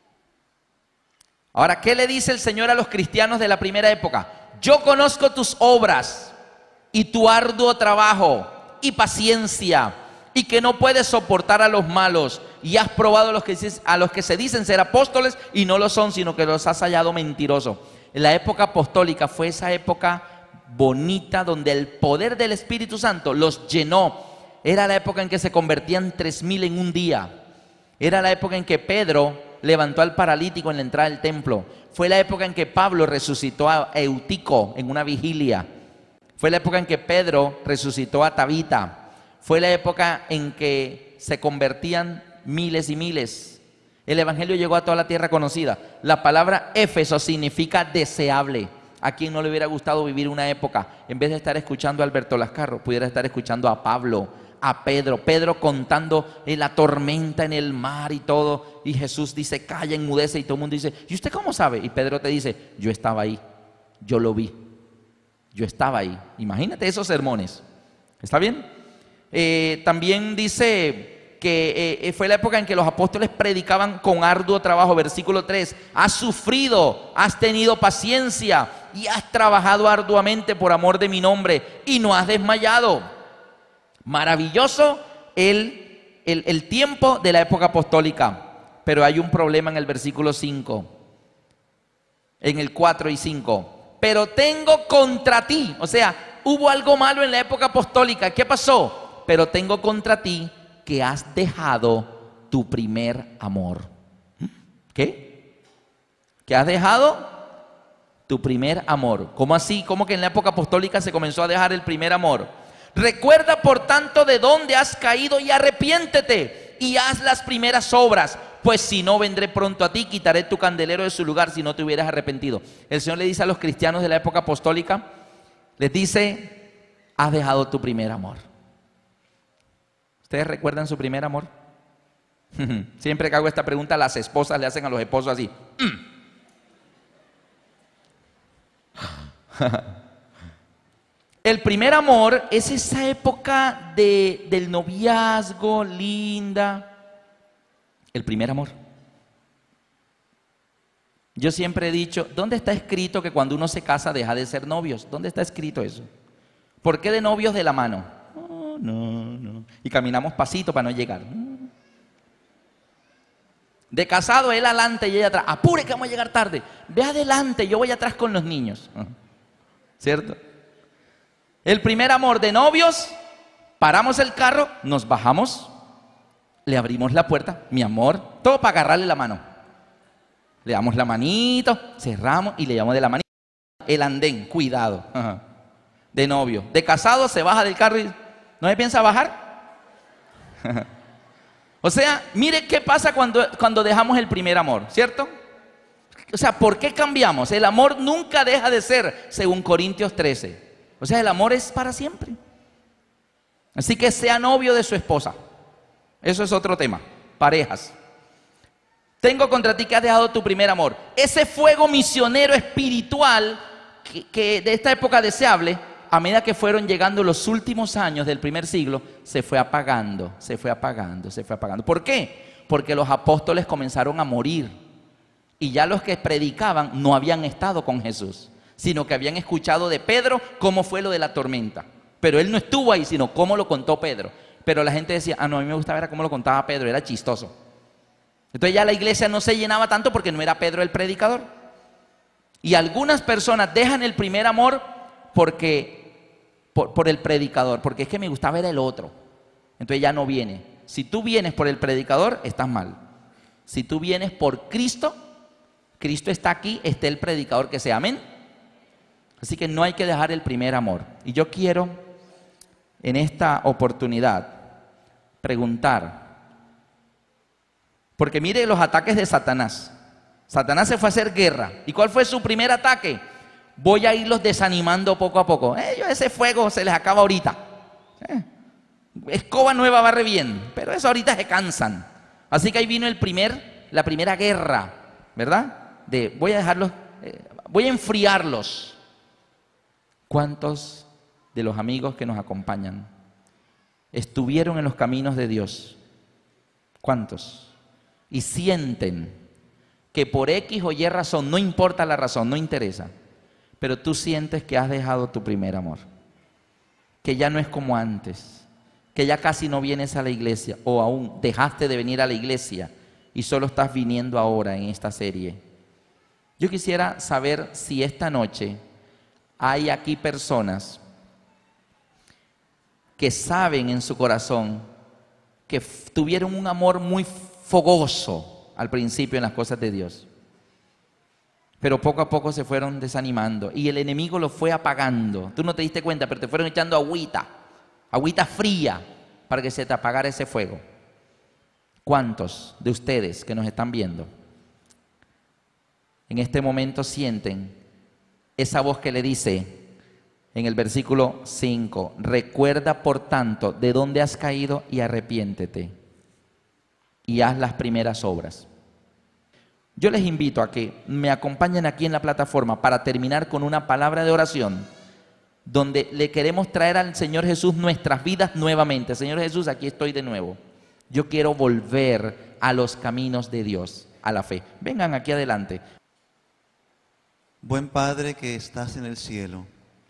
Ahora, ¿qué le dice el Señor a los cristianos de la primera época? Yo conozco tus obras y tu arduo trabajo y paciencia, y que no puedes soportar a los malos, y has probado a los que se dicen ser apóstoles y no lo son, sino que los has hallado mentirosos. La época apostólica fue esa época bonita donde el poder del Espíritu Santo los llenó. Era la época en que se convertían 3,000 en un día. Era la época en que Pedro levantó al paralítico en la entrada del templo. Fue la época en que Pablo resucitó a Eutico en una vigilia. Fue la época en que Pedro resucitó a Tabita. Fue la época en que se convertían miles y miles. El evangelio llegó a toda la tierra conocida. La palabra Éfeso significa deseable. ¿A quién no le hubiera gustado vivir una época? En vez de estar escuchando a Alberto Lascarro, pudiera estar escuchando a Pablo, a Pedro. Pedro contando la tormenta en el mar y todo. Y Jesús dice, calla, enmudece. Y todo el mundo dice, ¿y usted cómo sabe? Y Pedro te dice, yo estaba ahí, yo lo vi. Yo estaba ahí. Imagínate esos sermones. ¿Está bien? También dice que fue la época en que los apóstoles predicaban con arduo trabajo. Versículo 3, has sufrido, has tenido paciencia y has trabajado arduamente por amor de mi nombre y no has desmayado. Maravilloso el tiempo de la época apostólica, pero hay un problema en el versículo 5, en el 4 y 5. Pero tengo contra ti, o sea, hubo algo malo en la época apostólica. ¿Qué pasó? Pero tengo contra ti que has dejado tu primer amor. ¿Qué? ¿Que has dejado tu primer amor? ¿Cómo así? ¿Cómo que en la época apostólica se comenzó a dejar el primer amor? Recuerda por tanto de dónde has caído y arrepiéntete y haz las primeras obras, pues si no vendré pronto a ti, quitaré tu candelero de su lugar si no te hubieras arrepentido. El Señor le dice a los cristianos de la época apostólica, les dice, has dejado tu primer amor. ¿Ustedes recuerdan su primer amor? Siempre que hago esta pregunta, las esposas le hacen a los esposos así. El primer amor es esa época del noviazgo, linda. El primer amor. Yo siempre he dicho, ¿dónde está escrito que cuando uno se casa deja de ser novios? ¿Dónde está escrito eso? ¿Por qué de novios de la mano? No. Y caminamos pasito para no llegar. De casado, él adelante y ella atrás. Apure que vamos a llegar tarde. Ve adelante, yo voy atrás con los niños. ¿Cierto? El primer amor de novios, paramos el carro, nos bajamos, le abrimos la puerta, mi amor, todo para agarrarle la mano. Le damos la manito, cerramos y le llamamos de la manito. El andén, cuidado. De novio. De casado se baja del carro y ¿no se piensa bajar? O sea, mire qué pasa cuando dejamos el primer amor, ¿cierto? O sea, ¿por qué cambiamos? El amor nunca deja de ser, según Corintios 13. O sea, el amor es para siempre. Así que sea novio de su esposa. Eso es otro tema. Parejas. Tengo contra ti que has dejado tu primer amor. Ese fuego misionero espiritual que de esta época deseable, a medida que fueron llegando los últimos años del primer siglo, se fue apagando. ¿Por qué? Porque los apóstoles comenzaron a morir. Y ya los que predicaban no habían estado con Jesús, sino que habían escuchado de Pedro cómo fue lo de la tormenta. Pero él no estuvo ahí, sino cómo lo contó Pedro. Pero la gente decía, no, a mí me gustaba ver cómo lo contaba Pedro, era chistoso. Entonces ya la iglesia no se llenaba tanto porque no era Pedro el predicador. Y algunas personas dejan el primer amor por el predicador, porque es que me gustaba ver el otro. Entonces ya no viene. Si tú vienes por el predicador, estás mal. Si tú vienes por Cristo, Cristo está aquí, está el predicador que sea. Amén. Así que no hay que dejar el primer amor. Y yo quiero en esta oportunidad preguntar, porque mire los ataques de Satanás. Satanás se fue a hacer guerra. ¿Y cuál fue su primer ataque? Voy a irlos desanimando poco a poco. Ese fuego se les acaba ahorita. Escoba nueva barre bien, pero eso ahorita se cansan. Así que ahí vino la primera guerra, ¿verdad? Voy a dejarlos, voy a enfriarlos. ¿Cuántos de los amigos que nos acompañan estuvieron en los caminos de Dios? ¿Cuántos? Y sienten que por X o Y razón, no importa la razón, no interesa, pero tú sientes que has dejado tu primer amor, que ya no es como antes, que ya casi no vienes a la iglesia, o aún dejaste de venir a la iglesia y solo estás viniendo ahora en esta serie. Yo quisiera saber si esta noche hay aquí personas que saben en su corazón que tuvieron un amor muy fogoso al principio en las cosas de Dios, pero poco a poco se fueron desanimando y el enemigo lo fue apagando. Tú no te diste cuenta, pero te fueron echando agüita fría para que se te apagara ese fuego. ¿Cuántos de ustedes que nos están viendo en este momento sienten esa voz que le dice en el versículo 5, recuerda por tanto de dónde has caído y arrepiéntete y haz las primeras obras? Yo les invito a que me acompañen aquí en la plataforma para terminar con una palabra de oración donde le queremos traer al Señor Jesús nuestras vidas nuevamente. Señor Jesús, aquí estoy de nuevo. Yo quiero volver a los caminos de Dios, a la fe. Vengan aquí adelante. Buen Padre que estás en el cielo,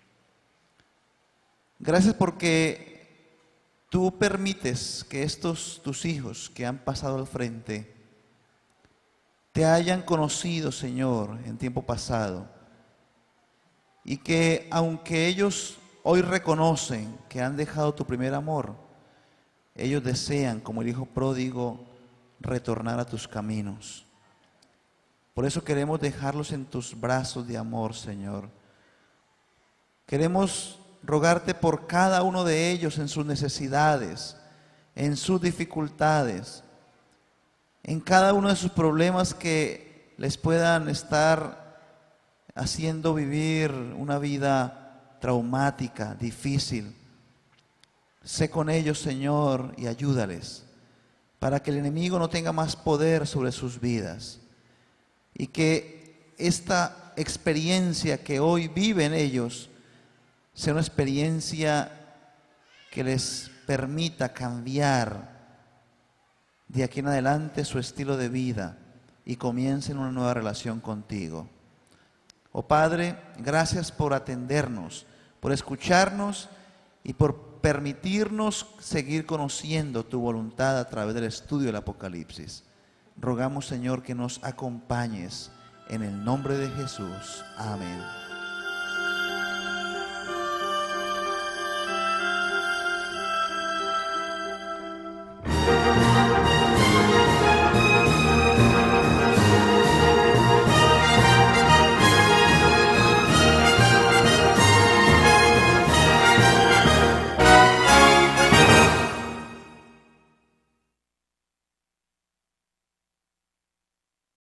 gracias porque tú permites que estos tus hijos que han pasado al frente te hayan conocido, Señor, en tiempo pasado, y que aunque ellos hoy reconocen que han dejado tu primer amor, ellos desean, como el hijo pródigo, retornar a tus caminos. Por eso queremos dejarlos en tus brazos de amor, Señor. Queremos rogarte por cada uno de ellos en sus necesidades, en sus dificultades, en cada uno de sus problemas que les puedan estar haciendo vivir una vida traumática, difícil. Sé con ellos, Señor, y ayúdales para que el enemigo no tenga más poder sobre sus vidas y que esta experiencia que hoy viven ellos sea una experiencia que les permita cambiar de aquí en adelante su estilo de vida y comiencen una nueva relación contigo. Oh Padre, gracias por atendernos, por escucharnos y por permitirnos seguir conociendo tu voluntad a través del estudio del Apocalipsis. Rogamos, Señor, que nos acompañes en el nombre de Jesús. Amén.